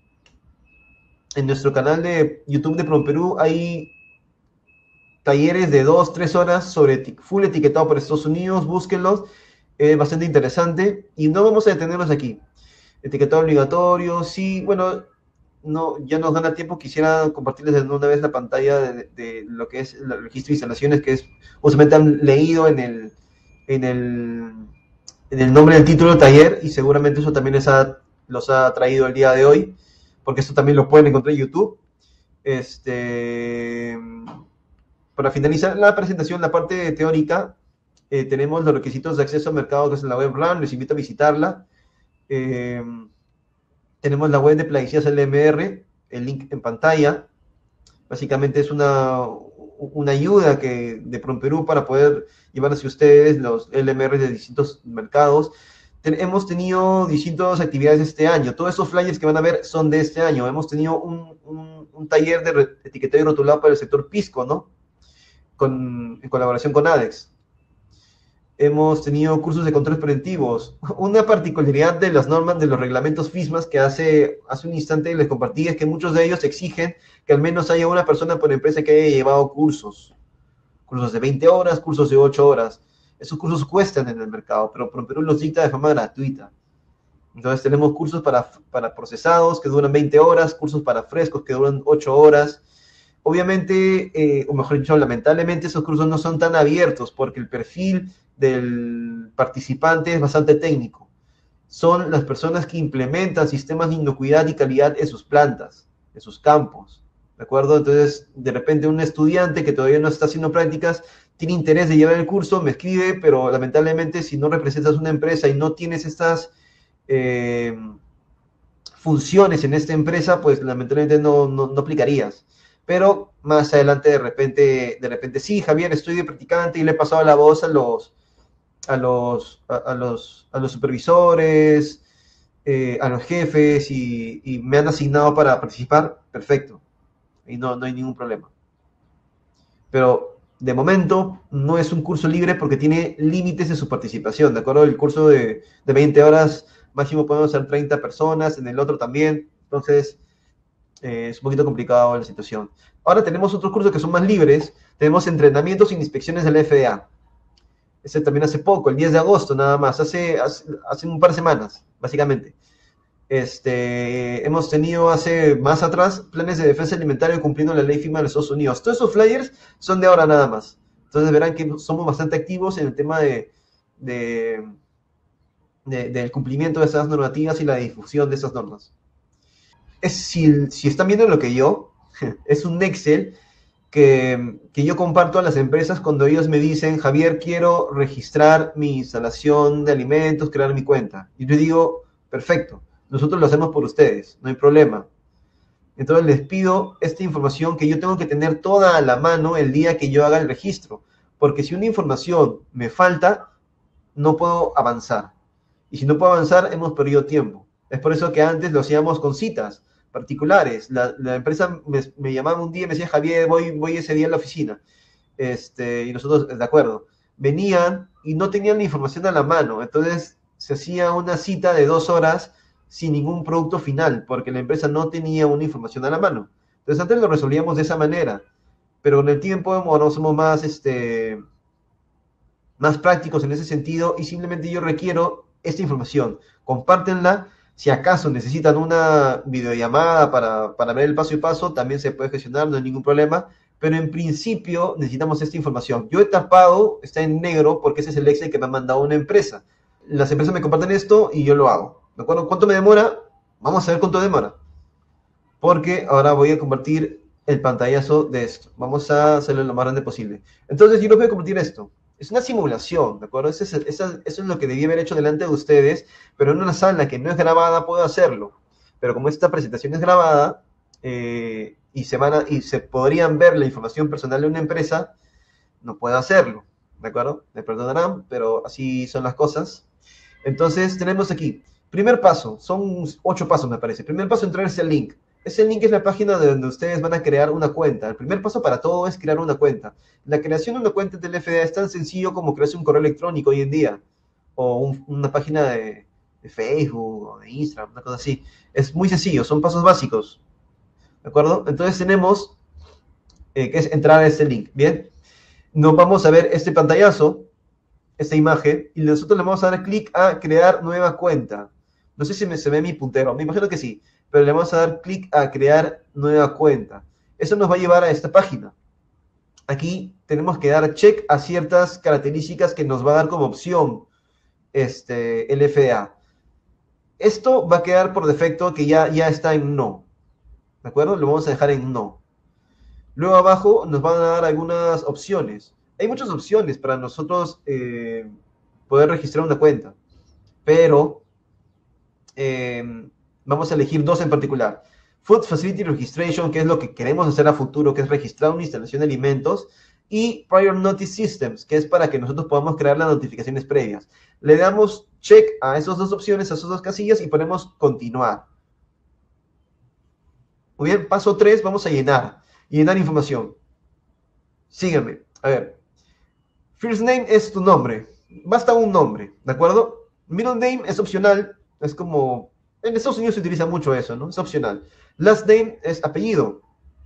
en nuestro canal de YouTube de PromPerú, hay talleres de dos, tres horas sobre full etiquetado por Estados Unidos, búsquenlos, es eh, bastante interesante, y no vamos a detenernos aquí. Etiquetado obligatorio, sí, bueno, no, ya nos gana tiempo, quisiera compartirles de una vez la pantalla de, de lo que es el registro de instalaciones, que es, justamente han leído en el, en el, en el nombre del título del taller, y seguramente eso también les ha, los ha traído el día de hoy, porque esto también lo pueden encontrar en YouTube. Este, para finalizar la presentación, la parte teórica, eh, tenemos los requisitos de acceso al mercado que es en la web RAM, les invito a visitarla. Eh, tenemos la web de Plaguicidas L M R, el link en pantalla. Básicamente es una, una ayuda que, de PromPerú para poder llevar hacia ustedes los L M R de distintos mercados. Ten, hemos tenido distintas actividades este año. Todos esos flyers que van a ver son de este año. Hemos tenido un, un, un taller de etiquetado y rotulado para el sector pisco, ¿no? Con, en colaboración con ADEX. Hemos tenido cursos de controles preventivos. Una particularidad de las normas, de los reglamentos FISMAS que hace, hace un instante les compartí, es que muchos de ellos exigen que al menos haya una persona por empresa que haya llevado cursos. Cursos de veinte horas, cursos de ocho horas. Esos cursos cuestan en el mercado, pero PromPerú los dicta de forma gratuita. Entonces tenemos cursos para, para procesados que duran veinte horas, cursos para frescos que duran ocho horas. Obviamente, eh, o mejor dicho, lamentablemente esos cursos no son tan abiertos porque el perfil del participante es bastante técnico. son las personas que implementan sistemas de inocuidad y calidad en sus plantas, en sus campos, ¿de acuerdo? Entonces, de repente un estudiante que todavía no está haciendo prácticas tiene interés de llevar el curso, me escribe, pero lamentablemente si no representas una empresa y no tienes estas eh, funciones en esta empresa, pues lamentablemente no, no, no aplicarías. Pero más adelante de repente, de repente sí, Javier, estoy de practicante y le he pasado la voz a los, a los, a, a los, a los supervisores, eh, a los jefes y, y me han asignado para participar, perfecto. Y no, no hay ningún problema. Pero de momento no es un curso libre porque tiene límites de su participación, ¿de acuerdo? El curso de, de veinte horas, máximo podemos ser treinta personas, en el otro también, entonces eh, es un poquito complicado la situación. Ahora tenemos otros cursos que son más libres, tenemos entrenamientos e inspecciones de la F D A. Ese también hace poco, el diez de agosto nada más, hace, hace, hace un par de semanas, básicamente. Este, hemos tenido hace más atrás planes de defensa alimentaria cumpliendo la ley FIMA de los Estados Unidos. Todos esos flyers son de ahora nada más. Entonces verán que somos bastante activos en el tema de, de, de, del cumplimiento de esas normativas y la difusión de esas normas. Es, si, si están viendo lo que yo, es un Excel que, que yo comparto a las empresas cuando ellos me dicen, Javier, quiero registrar mi instalación de alimentos, crear mi cuenta. Y yo digo, perfecto. Nosotros lo hacemos por ustedes, no hay problema. Entonces les pido esta información que yo tengo que tener toda a la mano el día que yo haga el registro, porque si una información me falta, no puedo avanzar. Y si no puedo avanzar, hemos perdido tiempo. Es por eso que antes lo hacíamos con citas particulares. La, la empresa me, me llamaba un día y me decía, Javier, voy, voy ese día a la oficina. Este, y nosotros, de acuerdo. Venían y no tenían la información a la mano. Entonces se hacía una cita de dos horas sin ningún producto final, porque la empresa no tenía una información a la mano. Entonces antes lo resolvíamos de esa manera, pero con el tiempo ahora somos más, este, más prácticos en ese sentido y simplemente yo requiero esta información. Compártenla. Si acaso necesitan una videollamada para, para ver el paso y paso, también se puede gestionar, no hay ningún problema, pero en principio necesitamos esta información. Yo he tapado, está en negro, porque ese es el Excel que me ha mandado una empresa. Las empresas me comparten esto y yo lo hago. ¿De acuerdo? ¿Cuánto me demora? Vamos a ver cuánto demora. Porque ahora voy a compartir el pantallazo de esto. Vamos a hacerlo lo más grande posible. Entonces yo les voy a compartir esto. Es una simulación, ¿de acuerdo? Eso es, eso es lo que debí haber hecho delante de ustedes, pero en una sala que no es grabada puedo hacerlo. Pero como esta presentación es grabada eh, y, se van a, y se podrían ver la información personal de una empresa, no puedo hacerlo, ¿de acuerdo? Me perdonarán, pero así son las cosas. Entonces tenemos aquí, primer paso, son ocho pasos me parece. Primer paso, entrar ese link. Ese link es la página de donde ustedes van a crear una cuenta. El primer paso para todo es crear una cuenta. La creación de una cuenta del F D A es tan sencillo como crearse un correo electrónico hoy en día. O un, una página de, de Facebook o de Instagram, una cosa así. Es muy sencillo, son pasos básicos. ¿De acuerdo? Entonces tenemos eh, que es entrar a ese link. Bien, nos vamos a ver este pantallazo, esta imagen, y nosotros le vamos a dar clic a crear nueva cuenta. No sé si me, se ve mi puntero, me imagino que sí, pero le vamos a dar clic a crear nueva cuenta. Eso nos va a llevar a esta página. Aquí tenemos que dar check a ciertas características que nos va a dar como opción este, el F D A. Esto va a quedar por defecto que ya, ya está en no. ¿De acuerdo? Lo vamos a dejar en no. Luego abajo nos van a dar algunas opciones. Hay muchas opciones para nosotros eh, poder registrar una cuenta, pero eh, vamos a elegir dos en particular. Food Facility Registration, que es lo que queremos hacer a futuro, que es registrar una instalación de alimentos, y Prior Notice Systems, que es para que nosotros podamos crear las notificaciones previas. Le damos check a esas dos opciones, a esas dos casillas, y ponemos continuar. Muy bien, paso tres, vamos a llenar. Llenar información. Síganme. A ver. First name es tu nombre. Basta un nombre, ¿de acuerdo? Middle name es opcional. Es como... En Estados Unidos se utiliza mucho eso, ¿no? Es opcional. Last name es apellido.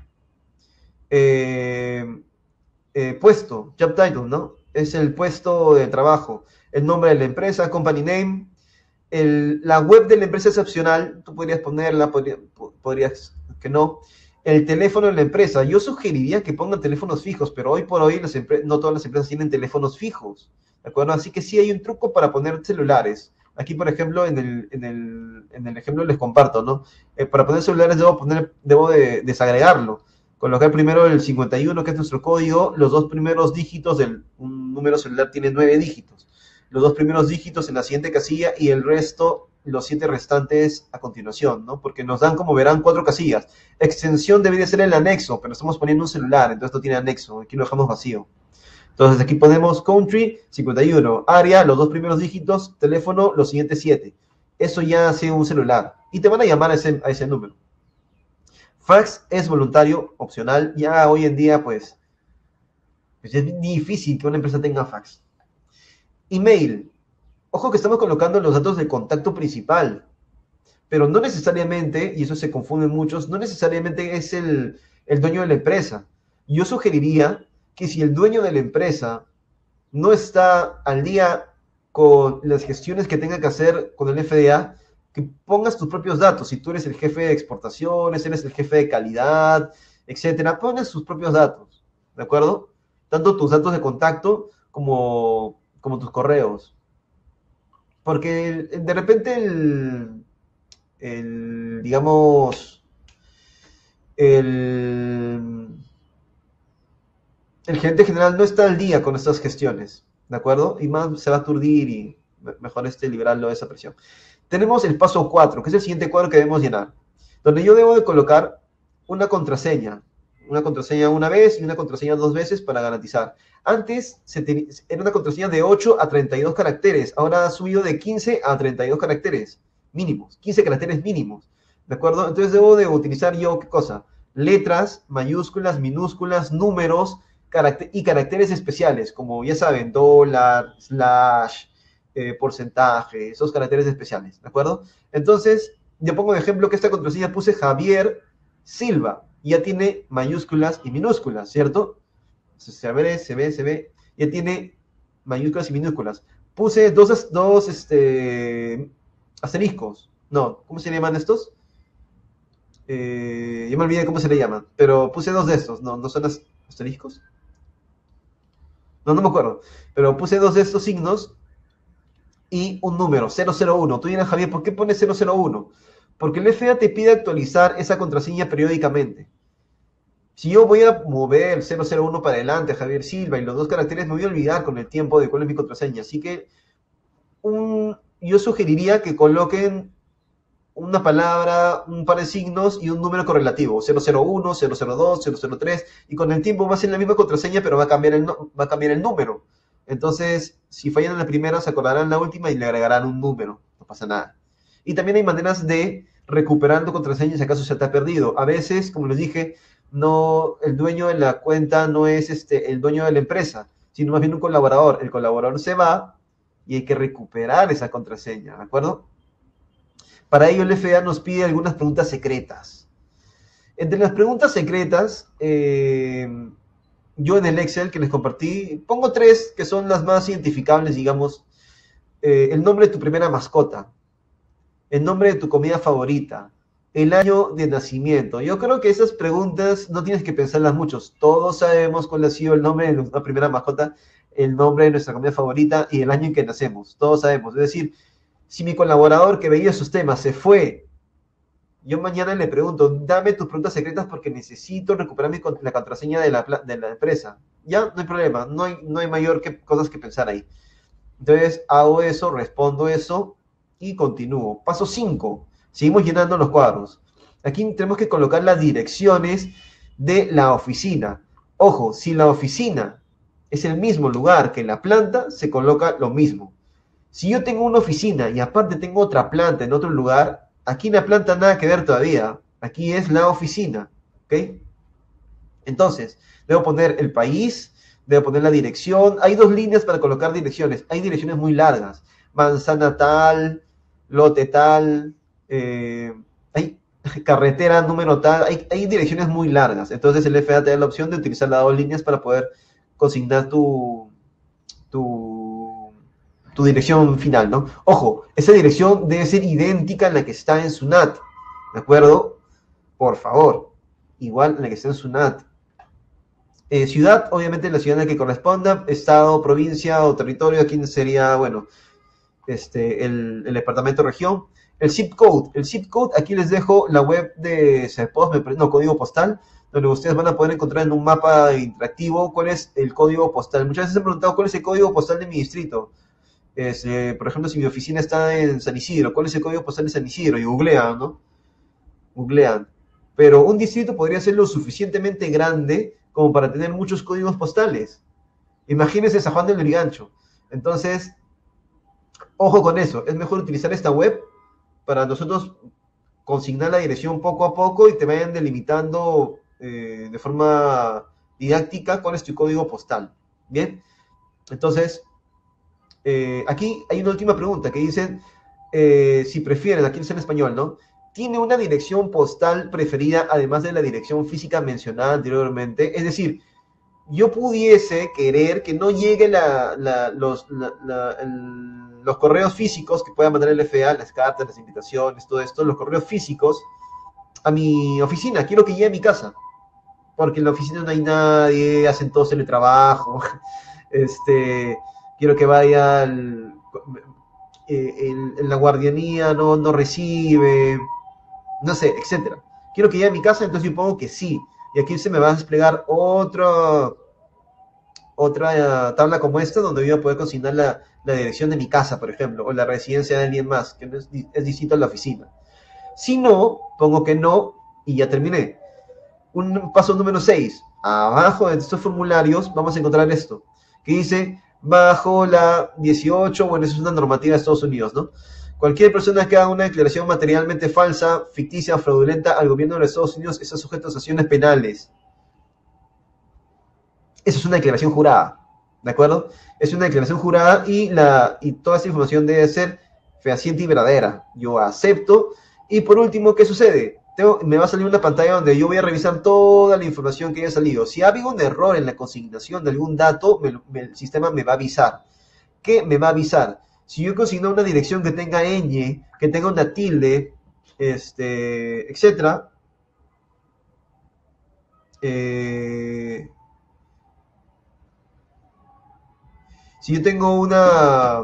Eh, eh, puesto, job title, ¿no? Es el puesto de trabajo. El nombre de la empresa, company name. El, la web de la empresa es opcional. Tú podrías ponerla, podría, podrías que no. El teléfono de la empresa. Yo sugeriría que pongan teléfonos fijos, pero hoy por hoy las no todas las empresas tienen teléfonos fijos, ¿de acuerdo? Así que sí hay un truco para poner celulares. Aquí, por ejemplo, en el, en el, en el ejemplo les comparto, ¿no? Eh, para poner celulares debo, poner, debo de desagregarlo. Colocar primero el cincuenta y uno, que es nuestro código. Los dos primeros dígitos del un número celular tiene nueve dígitos. Los dos primeros dígitos en la siguiente casilla y el resto, los siete restantes a continuación, ¿no? Porque nos dan, como verán, cuatro casillas. Extensión debería ser el anexo, pero estamos poniendo un celular, entonces no tiene anexo. Aquí lo dejamos vacío. Entonces aquí ponemos country, cincuenta y uno, área, los dos primeros dígitos, teléfono, los siguientes siete. Eso ya hace un celular. Y te van a llamar a ese, a ese número. Fax es voluntario, opcional. Ya hoy en día, pues, pues es difícil que una empresa tenga fax. Email. Ojo que estamos colocando los datos de contacto principal. Pero no necesariamente, y eso se confunde muchos, no necesariamente es el, el dueño de la empresa. Yo sugeriría que si el dueño de la empresa no está al día con las gestiones que tenga que hacer con el F D A, que pongas tus propios datos. Si tú eres el jefe de exportaciones, eres el jefe de calidad, etcétera, pones tus propios datos, ¿de acuerdo? Tanto tus datos de contacto como, como tus correos. Porque de repente el, el digamos, el el gerente general no está al día con estas gestiones, ¿de acuerdo? Y más se va a aturdir y mejor este liberarlo de esa presión. Tenemos el paso cuatro, que es el siguiente cuadro que debemos llenar, donde yo debo de colocar una contraseña, una contraseña una vez y una contraseña dos veces para garantizar. Antes se te, era una contraseña de ocho a treinta y dos caracteres, ahora ha subido de quince a treinta y dos caracteres mínimos, quince caracteres mínimos, ¿de acuerdo? Entonces debo de utilizar yo, ¿qué cosa? Letras, mayúsculas, minúsculas, números, y caracteres especiales, como ya saben, dólar, slash, eh, porcentaje, esos caracteres especiales, ¿de acuerdo? Entonces, yo pongo de ejemplo que esta contraseña puse Javier Silva, y ya tiene mayúsculas y minúsculas, ¿cierto? Se ve, se ve, se ve, ya tiene mayúsculas y minúsculas. Puse dos, dos este, asteriscos, no, ¿cómo se llaman estos? Eh, yo me olvidé cómo se le llaman, pero puse dos de estos, no, no son asteriscos. No, no me acuerdo. Pero puse dos de estos signos y un número, cero cero uno. Tú dirás, Javier, ¿por qué pones cero cero uno? Porque el F A te pide actualizar esa contraseña periódicamente. Si yo voy a mover cero cero uno para adelante, Javier Silva, y los dos caracteres, me voy a olvidar con el tiempo de cuál es mi contraseña. Así que un, yo sugeriría que coloquen una palabra, un par de signos y un número correlativo, cero cero uno, cero cero dos, cero cero tres, y con el tiempo va a ser la misma contraseña, pero va a cambiar el, no, va a cambiar el número. Entonces, si fallan en la primera, se acordarán la última y le agregarán un número, no pasa nada. Y también hay maneras de recuperar tu contraseña si acaso se te ha perdido. A veces, como les dije, no, el dueño de la cuenta no es este, el dueño de la empresa, sino más bien un colaborador. El colaborador se va y hay que recuperar esa contraseña, ¿de acuerdo? Para ello el F A nos pide algunas preguntas secretas. Entre las preguntas secretas, eh, yo en el Excel que les compartí, pongo tres que son las más identificables, digamos. Eh, el nombre de tu primera mascota, el nombre de tu comida favorita, el año de nacimiento. Yo creo que esas preguntas no tienes que pensarlas mucho. Todos sabemos cuál ha sido el nombre de nuestra primera mascota, el nombre de nuestra comida favorita y el año en que nacemos. Todos sabemos. Es decir, si mi colaborador que veía esos temas se fue, yo mañana le pregunto, dame tus preguntas secretas porque necesito recuperar mi, la contraseña de la, de la empresa. Ya, no hay problema, no hay, no hay mayor que, cosas que pensar ahí. Entonces hago eso, respondo eso y continúo. Paso cinco, seguimos llenando los cuadros. Aquí tenemos que colocar las direcciones de la oficina. Ojo, si la oficina es el mismo lugar que la planta, se coloca lo mismo. Si yo tengo una oficina y aparte tengo otra planta en otro lugar, aquí en la planta nada que ver todavía. Aquí es la oficina, ¿ok? Entonces, debo poner el país, debo poner la dirección. Hay dos líneas para colocar direcciones. Hay direcciones muy largas. Manzana tal, lote tal, eh, hay carretera número tal. Hay, hay direcciones muy largas. Entonces el F A te da la opción de utilizar las dos líneas para poder consignar tu... tu tu dirección final, ¿no? Ojo, esa dirección debe ser idéntica a la que está en SUNAT, ¿de acuerdo? Por favor, igual a la que está en SUNAT. Eh, ciudad, obviamente la ciudad en la que corresponda, estado, provincia o territorio, aquí sería, bueno, este, el, el departamento región. El zip code, el zip code, aquí les dejo la web de Serpos, no, código postal, donde ustedes van a poder encontrar en un mapa interactivo cuál es el código postal. Muchas veces se han preguntado cuál es el código postal de mi distrito. Es, eh, por ejemplo, si mi oficina está en San Isidro, ¿cuál es el código postal de San Isidro? Y googlean, ¿no? Googlean. Pero un distrito podría ser lo suficientemente grande como para tener muchos códigos postales. Imagínense San Juan del Lurigancho. Entonces, ojo con eso. Es mejor utilizar esta web para nosotros consignar la dirección poco a poco y te vayan delimitando eh, de forma didáctica cuál es tu código postal. Bien, entonces, eh, aquí hay una última pregunta que dicen, eh, si prefieren, aquí dice en español, ¿no? ¿Tiene una dirección postal preferida además de la dirección física mencionada anteriormente? Es decir, yo pudiese querer que no llegue la, la, los, la, la, el, los correos físicos que pueda mandar el F A, las cartas, las invitaciones, todo esto, los correos físicos a mi oficina. Quiero que llegue a mi casa, porque en la oficina no hay nadie, hacen todo teletrabajo. Este, quiero que vaya al, eh, el, en la guardianía, no, no recibe, no sé, etcétera. Quiero que llegue a mi casa, entonces yo pongo que sí. Y aquí se me va a desplegar otro, otra uh, tabla como esta, donde voy a poder consignar la, la dirección de mi casa, por ejemplo, o la residencia de alguien más, que no es, es distinto a la oficina. Si no, pongo que no y ya terminé. Un paso número seis. Abajo de estos formularios vamos a encontrar esto, que dice, bajo la dieciocho, bueno, eso es una normativa de Estados Unidos, ¿no? Cualquier persona que haga una declaración materialmente falsa, ficticia o fraudulenta al gobierno de los Estados Unidos está sujeto a sanciones penales. Eso es una declaración jurada, ¿de acuerdo? Es una declaración jurada y, la, y toda esa información debe ser fehaciente y verdadera. Yo acepto. Y por último, ¿qué sucede? Tengo, me va a salir una pantalla donde yo voy a revisar toda la información que haya salido. Si ha habido un error en la consignación de algún dato, me, me, el sistema me va a avisar. ¿Qué me va a avisar? Si yo consigno una dirección que tenga ñ, que tenga una tilde, este, etcétera, eh, si yo tengo una,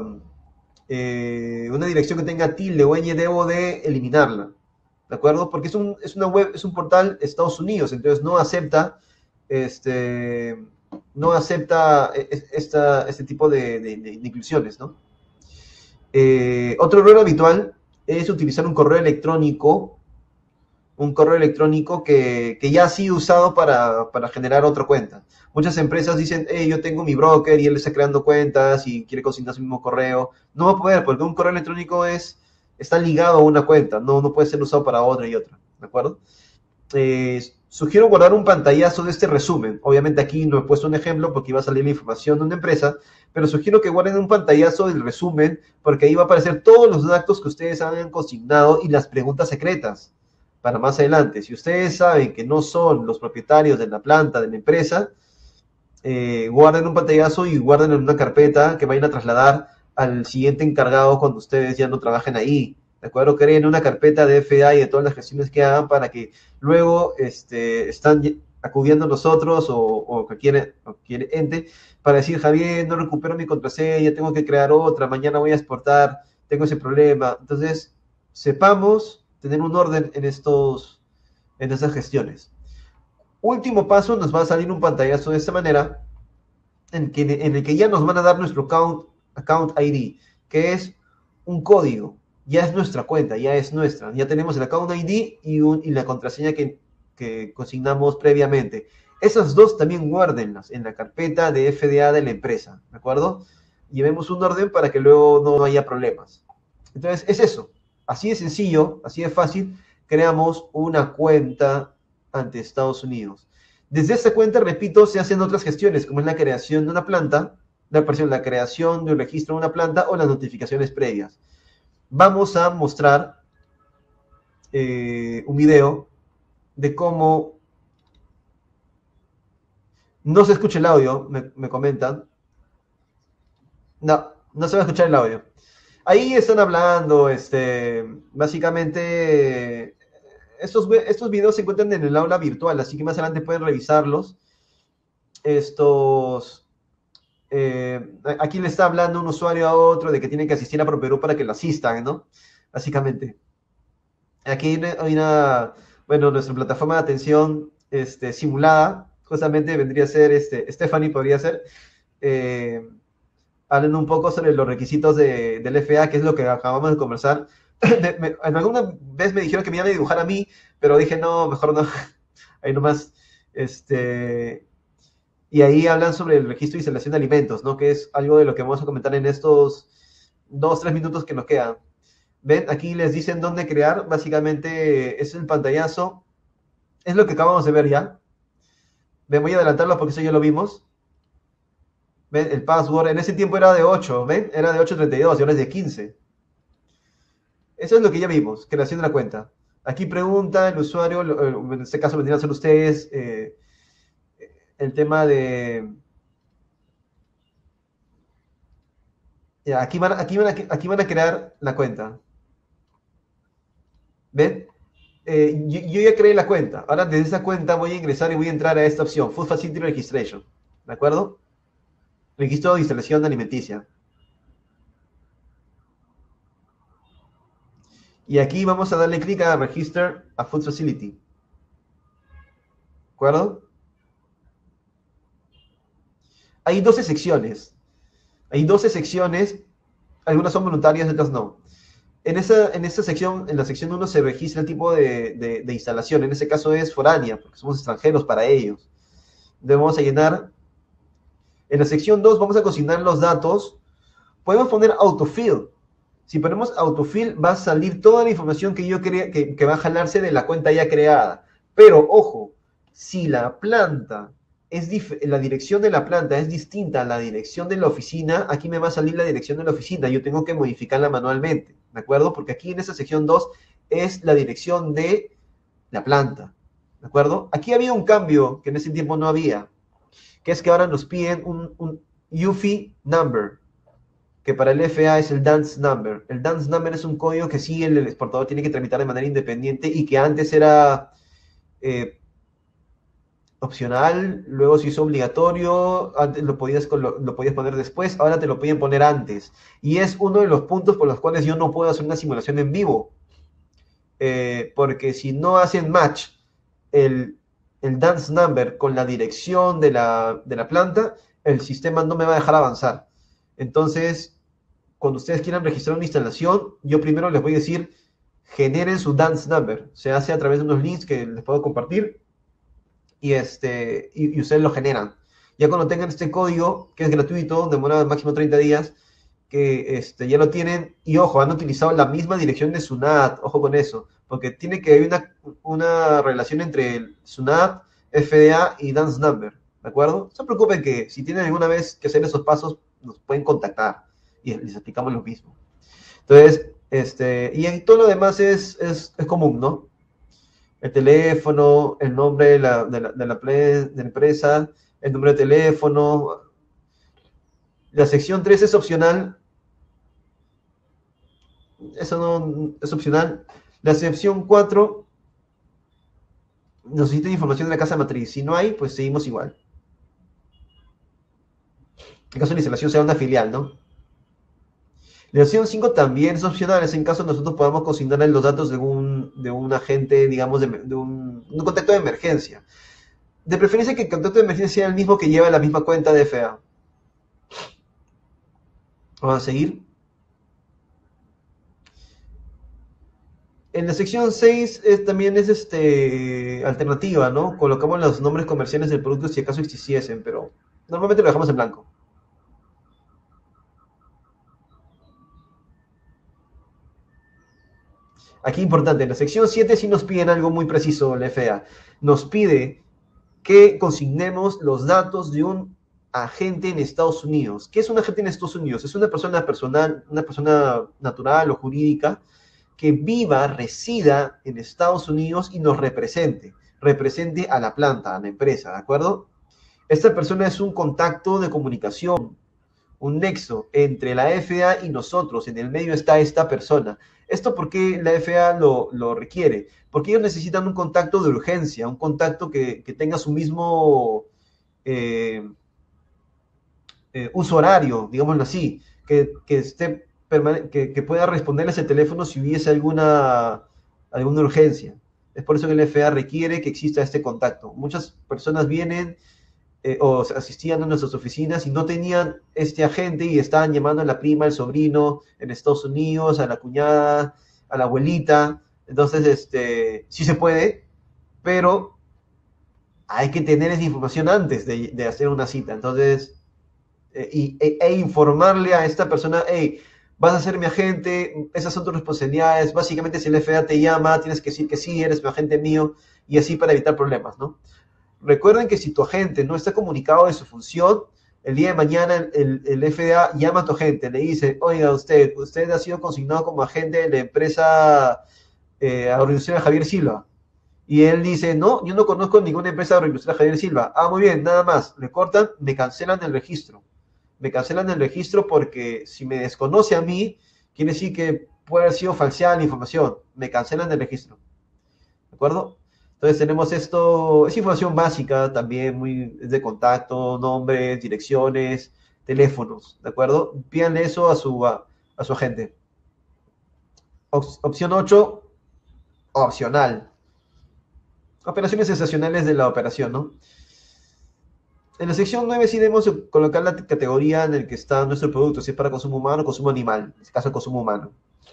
eh, una dirección que tenga tilde o ñ, debo de eliminarla, ¿de acuerdo? Porque es, un, es una web, es un portal de Estados Unidos, entonces no acepta, este, no acepta esta, este tipo de, de, de inclusiones, ¿no? Eh, otro error habitual es utilizar un correo electrónico, un correo electrónico que, que ya ha sido usado para, para generar otra cuenta. Muchas empresas dicen, hey, yo tengo mi broker y él está creando cuentas y quiere consignar su mismo correo. No va a poder, porque un correo electrónico es, está ligado a una cuenta, no, no puede ser usado para otra y otra, ¿de acuerdo? Eh, sugiero guardar un pantallazo de este resumen. Obviamente aquí no he puesto un ejemplo porque iba a salir la información de una empresa, pero sugiero que guarden un pantallazo del resumen porque ahí va a aparecer todos los datos que ustedes han consignado y las preguntas secretas para más adelante. Si ustedes saben que no son los propietarios de la planta, de la empresa, eh, guarden un pantallazo y guarden en una carpeta que vayan a trasladar al siguiente encargado cuando ustedes ya no trabajen ahí. ¿De acuerdo? Creen una carpeta de F A y de todas las gestiones que hagan para que luego este, están acudiendo a nosotros o, o cualquier, cualquier ente para decir, Javier, no recupero mi contraseña, tengo que crear otra, mañana voy a exportar, tengo ese problema. Entonces, sepamos tener un orden en, estos, en estas gestiones. Último paso, nos va a salir un pantallazo de esta manera, en, que, en el que ya nos van a dar nuestro account, account I D, que es un código. Ya es nuestra cuenta, ya es nuestra. Ya tenemos el account I D y, un, y la contraseña que, que consignamos previamente. Esas dos también guárdenlas en la carpeta de F D A de la empresa, ¿de acuerdo? Llevemos un orden para que luego no haya problemas. Entonces, es eso. Así de sencillo, así de fácil, creamos una cuenta ante Estados Unidos. Desde esta cuenta, repito, se hacen otras gestiones, como es la creación de una planta, la, perdón, la creación de un registro de una planta o las notificaciones previas. Vamos a mostrar eh, un video de cómo no se escucha el audio, me, me comentan. No, no se va a escuchar el audio. Ahí están hablando, este, básicamente, estos, estos videos se encuentran en el aula virtual, así que más adelante pueden revisarlos. Estos, eh, aquí le está hablando un usuario a otro de que tiene que asistir a ProPerú para que lo asistan, ¿no? Básicamente. Aquí hay una, hay una- bueno, nuestra plataforma de atención este, simulada, justamente vendría a ser, este, Stephanie podría ser, eh, hablen un poco sobre los requisitos de, del F A, que es lo que acabamos de conversar. Me- me- en alguna vez me dijeron que me iban a dibujar a mí, pero dije, no, mejor no. Ahí nomás. Este, y ahí hablan sobre el registro y instalación de alimentos, ¿no? Que es algo de lo que vamos a comentar en estos dos, tres minutos que nos quedan. ¿Ven? Aquí les dicen dónde crear. Básicamente es el pantallazo. Es lo que acabamos de ver ya. Me voy a adelantarlo porque eso ya lo vimos. ¿Ven? El password en ese tiempo era de ocho, ¿ven? Era de ocho treinta y dos y ahora es de quince. Eso es lo que ya vimos, creación de la cuenta. Aquí pregunta el usuario, en este caso vendrían a ser ustedes, eh, el tema de... Ya, aquí, van, aquí, van a, aquí van a crear la cuenta. ¿Ven? Eh, yo, yo ya creé la cuenta. Ahora desde esa cuenta voy a ingresar y voy a entrar a esta opción, Food Facility Registration. ¿De acuerdo? Registro de instalación alimenticia. Y aquí vamos a darle clic a Register a Food Facility. ¿De acuerdo? Hay doce secciones. Hay doce secciones, algunas son voluntarias, otras no. En esa, en esa sección, en la sección uno se registra el tipo de, de, de instalación. En ese caso es foránea, porque somos extranjeros para ellos. Debemos llenar. En la sección dos vamos a consignar los datos. Podemos poner autofill. Si ponemos autofill, va a salir toda la información que yo crea, que, que va a jalarse de la cuenta ya creada. Pero, ojo, si la planta es la dirección de la planta es distinta a la dirección de la oficina, aquí me va a salir la dirección de la oficina. Yo tengo que modificarla manualmente, ¿de acuerdo? Porque aquí en esa sección dos es la dirección de la planta, ¿de acuerdo? Aquí había un cambio que en ese tiempo no había, que es que ahora nos piden un, un U F I number, que para el F A es el dance number. El dance number es un código que sí el, el exportador tiene que tramitar de manera independiente y que antes era eh, opcional, luego se hizo obligatorio, antes lo podías, lo, lo podías poner después, ahora te lo pueden poner antes. Y es uno de los puntos por los cuales yo no puedo hacer una simulación en vivo, eh, porque si no hacen match el, el dance number con la dirección de la, de la planta, el sistema no me va a dejar avanzar. Entonces, cuando ustedes quieran registrar una instalación, yo primero les voy a decir, generen su dance number. Se hace a través de unos links que les puedo compartir y, este, y, y ustedes lo generan. Ya cuando tengan este código, que es gratuito, demora máximo treinta días, que este, ya lo tienen, y ojo, han utilizado la misma dirección de SUNAT, ojo con eso, porque tiene que haber una, una relación entre el SUNAT, F D A y Dance Number, ¿de acuerdo? No se preocupen que si tienen alguna vez que hacer esos pasos, nos pueden contactar y les explicamos lo mismo. Entonces, este, y en todo lo demás es, es, es común, ¿no? El teléfono, el nombre de la, de la, de la, de la empresa, el número de teléfono. La sección tres es opcional. Eso no es opcional. La sección cuatro necesita información de la casa matriz. Si no hay, pues seguimos igual. En caso de la instalación sea una filial, ¿no? La sección cinco también es opcional, es en caso nosotros podamos consignar los datos de un, de un agente, digamos, de, de un, un contacto de emergencia. De preferencia que el contacto de emergencia sea el mismo que lleva la misma cuenta de F A. Vamos a seguir. En la sección seis es, también es este, alternativa, ¿no? Colocamos los nombres comerciales del producto si acaso existiesen, pero normalmente lo dejamos en blanco. Aquí importante, en la sección siete sí nos piden algo muy preciso, la F A. Nos pide que consignemos los datos de un agente en Estados Unidos. ¿Qué es un agente en Estados Unidos? Es una persona personal, una persona natural o jurídica que viva, resida en Estados Unidos y nos represente. Represente a la planta, a la empresa, ¿de acuerdo? Esta persona es un contacto de comunicación, un nexo entre la F A y nosotros. En el medio está esta persona. ¿Esto por qué la F A lo, lo requiere? Porque ellos necesitan un contacto de urgencia, un contacto que, que tenga su mismo, eh, eh, uso horario, digámoslo así, que, que esté que, que, pueda responderles el teléfono si hubiese alguna, alguna urgencia. Es por eso que el F A A requiere que exista este contacto. Muchas personas vienen eh, o asistían a nuestras oficinas y no tenían este agente y estaban llamando a la prima, al sobrino en Estados Unidos, a la cuñada, a la abuelita. Entonces, este, sí se puede, pero hay que tener esa información antes de, de hacer una cita. Entonces, eh, y, e, e, informarle a esta persona, hey, vas a ser mi agente, esas son tus responsabilidades. Básicamente, si el F A A te llama, tienes que decir que sí, eres mi agente mío, y así para evitar problemas, ¿no? Recuerden que si tu agente no está comunicado de su función, el día de mañana el, el, el F A A llama a tu agente, le dice, oiga, usted, usted ha sido consignado como agente de la empresa eh, agroindustrial Javier Silva. Y él dice, no, yo no conozco ninguna empresa agroindustrial Javier Silva. Ah, muy bien, nada más. Le cortan, me cancelan el registro. Me cancelan el registro porque si me desconoce a mí, quiere decir que puede haber sido falseada la información. Me cancelan el registro. ¿De acuerdo? Entonces tenemos esto, es información básica también, muy de contacto, nombres, direcciones, teléfonos, ¿de acuerdo? Pídanle eso a su, a, a su agente. Op opción ocho, opcional. Operaciones sensacionales de la operación, ¿no? En la sección nueve sí debemos colocar la categoría en la que está nuestro producto, si es para consumo humano o consumo animal, en este caso consumo humano.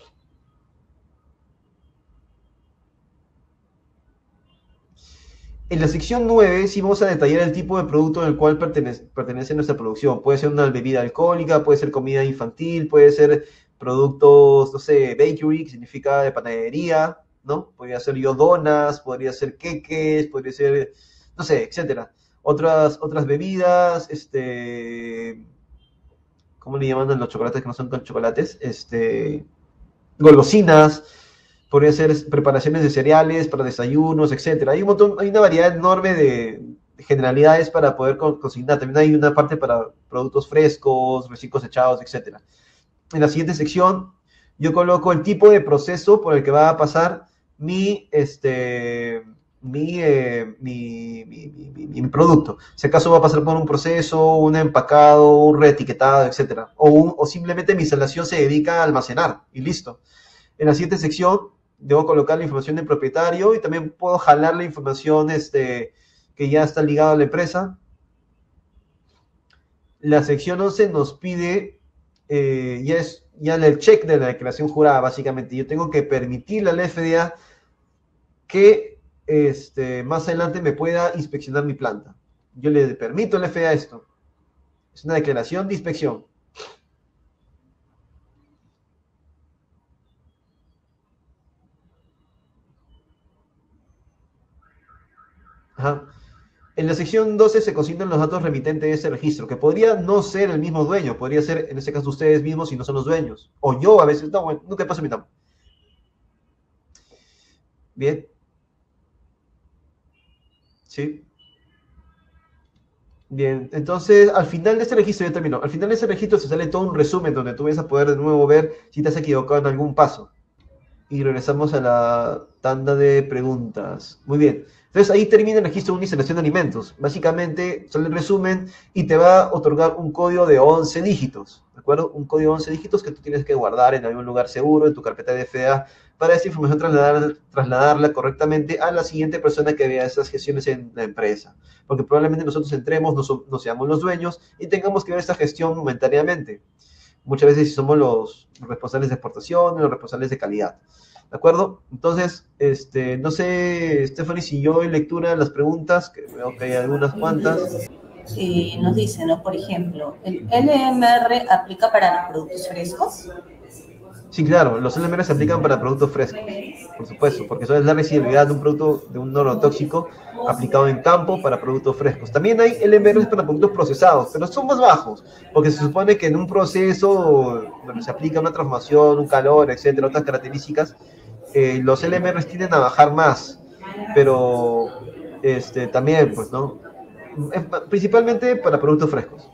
En la sección nueve sí vamos a detallar el tipo de producto del cual pertenece, pertenece nuestra producción. Puede ser una bebida alcohólica, puede ser comida infantil, puede ser productos, no sé, bakery, que significa de panadería, ¿no? Podría ser yo donas, podría ser queques, podría ser, no sé, etcétera. Otras, otras bebidas, este, ¿cómo le llaman a los chocolates que no son con chocolates? Este, golosinas, podría ser preparaciones de cereales para desayunos, etcétera. Hay un montón, hay una variedad enorme de, de generalidades para poder co cocinar. También hay una parte para productos frescos, recién cosechados, etcétera. En la siguiente sección, yo coloco el tipo de proceso por el que va a pasar mi, este, mi, eh, mi, mi, mi, mi, mi producto. Si acaso va a pasar por un proceso, un empacado, un reetiquetado, etcétera. O, un, o simplemente mi instalación se dedica a almacenar y listo. En la siguiente sección debo colocar la información del propietario y también puedo jalar la información este, que ya está ligada a la empresa. La sección once nos pide, eh, ya es ya el check de la declaración jurada, básicamente. Yo tengo que permitirle al F D A que este, más adelante me pueda inspeccionar mi planta. Yo le permito al F D A esto. Es una declaración de inspección. Ajá. En la sección doce se consignan los datos remitentes de ese registro, que podría no ser el mismo dueño, podría ser en este caso ustedes mismos si no son los dueños. O yo a veces, no, bueno, nunca pasa mi nombre. Bien. Sí. Bien, entonces al final de este registro, ya terminó, al final de ese registro se sale todo un resumen donde tú vas a poder de nuevo ver si te has equivocado en algún paso. Y regresamos a la tanda de preguntas. Muy bien. Entonces ahí termina el registro de una instalación de alimentos. Básicamente sale el resumen y te va a otorgar un código de once dígitos. ¿De acuerdo? Un código de once dígitos que tú tienes que guardar en algún lugar seguro, en tu carpeta de F D A, para esa información trasladar, trasladarla correctamente a la siguiente persona que vea esas gestiones en la empresa. Porque probablemente nosotros entremos, no, no seamos los dueños y tengamos que ver esta gestión momentáneamente. Muchas veces si somos los responsables de exportación, los responsables de calidad. ¿De acuerdo? Entonces, este, no sé, Stephanie, si yo en lectura las preguntas, que veo que hay algunas cuantas. Sí, nos dice, ¿no? Por ejemplo, ¿el L M R aplica para los productos frescos? Sí, claro, los L M R se aplican para productos frescos, por supuesto, porque eso es la residualidad de un producto, de un neurotóxico aplicado en campo para productos frescos. También hay L M Rs para productos procesados, pero son más bajos, porque se supone que en un proceso donde se aplica una transformación, un calor, etcétera, otras características, eh, los L M Rs tienden a bajar más, pero este, también, pues, ¿no? Principalmente para productos frescos.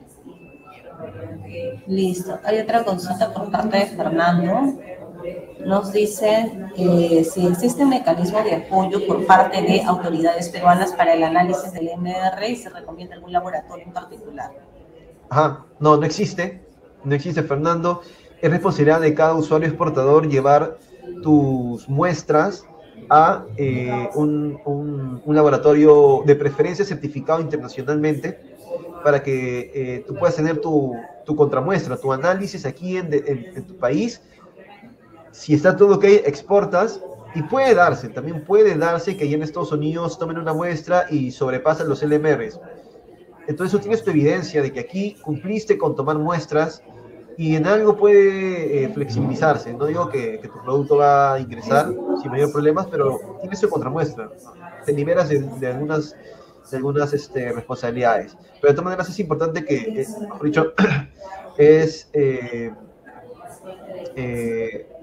Listo. Hay otra consulta por parte de Fernando. Nos dice eh, si existe un mecanismo de apoyo por parte de autoridades peruanas para el análisis del M R y se recomienda algún laboratorio en particular. Ajá, no, no existe, no existe, Fernando. Es responsabilidad de cada usuario exportador llevar tus muestras a eh, un, un- un laboratorio de preferencia certificado internacionalmente para que eh, tú puedas tener tu, tu contramuestra, tu análisis aquí en, de- en- en tu país. Si está todo ok, exportas y puede darse, también puede darse que allá en Estados Unidos tomen una muestra y sobrepasen los L M Rs. Entonces tú tienes tu evidencia de que aquí cumpliste con tomar muestras y en algo puede eh, flexibilizarse. No digo que, que, tu producto va a ingresar sin mayor problemas, pero tienes tu contramuestra. Te liberas de, de algunas, de algunas este, responsabilidades. Pero de todas maneras es importante que, eh, mejor dicho, es eh, eh,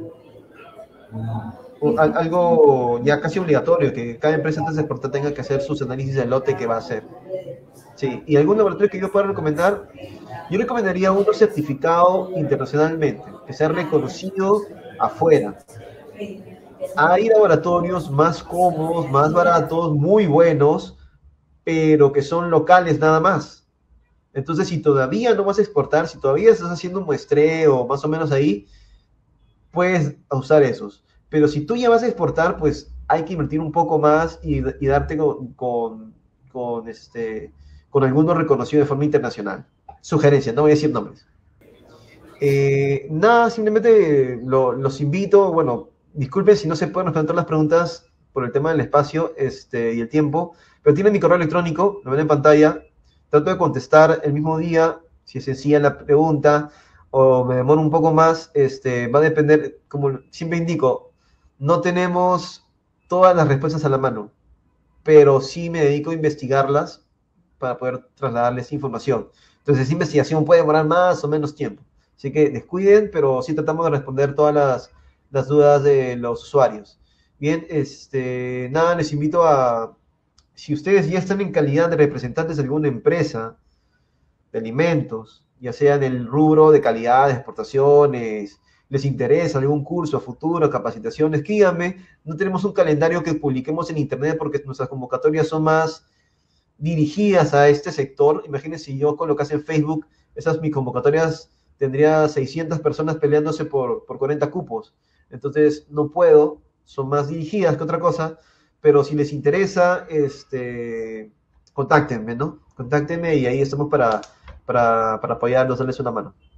algo ya casi obligatorio, que cada empresa antes de exportar tenga que hacer sus análisis del lote que va a hacer. Sí, y algún laboratorio que yo pueda recomendar, yo recomendaría uno certificado internacionalmente, que sea reconocido afuera. Hay laboratorios más cómodos, más baratos, muy buenos, pero que son locales nada más. Entonces, si todavía no vas a exportar, si todavía estás haciendo un muestreo más o menos ahí, puedes usar esos. Pero si tú ya vas a exportar, pues hay que invertir un poco más y, y darte con, con, con, este, con alguno reconocido de forma internacional. Sugerencia, no voy a decir nombres. Eh, nada, simplemente lo, los invito, bueno, disculpen si no se pueden responder las preguntas por el tema del espacio este, y el tiempo, pero tienen mi correo electrónico, lo ven en pantalla, trato de contestar el mismo día, si es sencilla la pregunta, o me demoro un poco más, este, va a depender, como siempre indico, no tenemos todas las respuestas a la mano, pero sí me dedico a investigarlas para poder trasladarles información. Entonces, esa investigación puede demorar más o menos tiempo. Así que descuiden, pero sí tratamos de responder todas las, las dudas de los usuarios. Bien, este, nada, les invito a, si ustedes ya están en calidad de representantes de alguna empresa de alimentos, ya sea en el rubro de calidad, de exportaciones, les interesa algún curso a futuro, capacitación, escríbanme. No tenemos un calendario que publiquemos en internet porque nuestras convocatorias son más dirigidas a este sector. Imagínense si yo colocase en Facebook, esas mis convocatorias tendría seiscientas personas peleándose por, por cuarenta cupos. Entonces no puedo, son más dirigidas que otra cosa, pero si les interesa, este, contáctenme, ¿no? Contáctenme y ahí estamos para, para, para apoyarlos, darles una mano.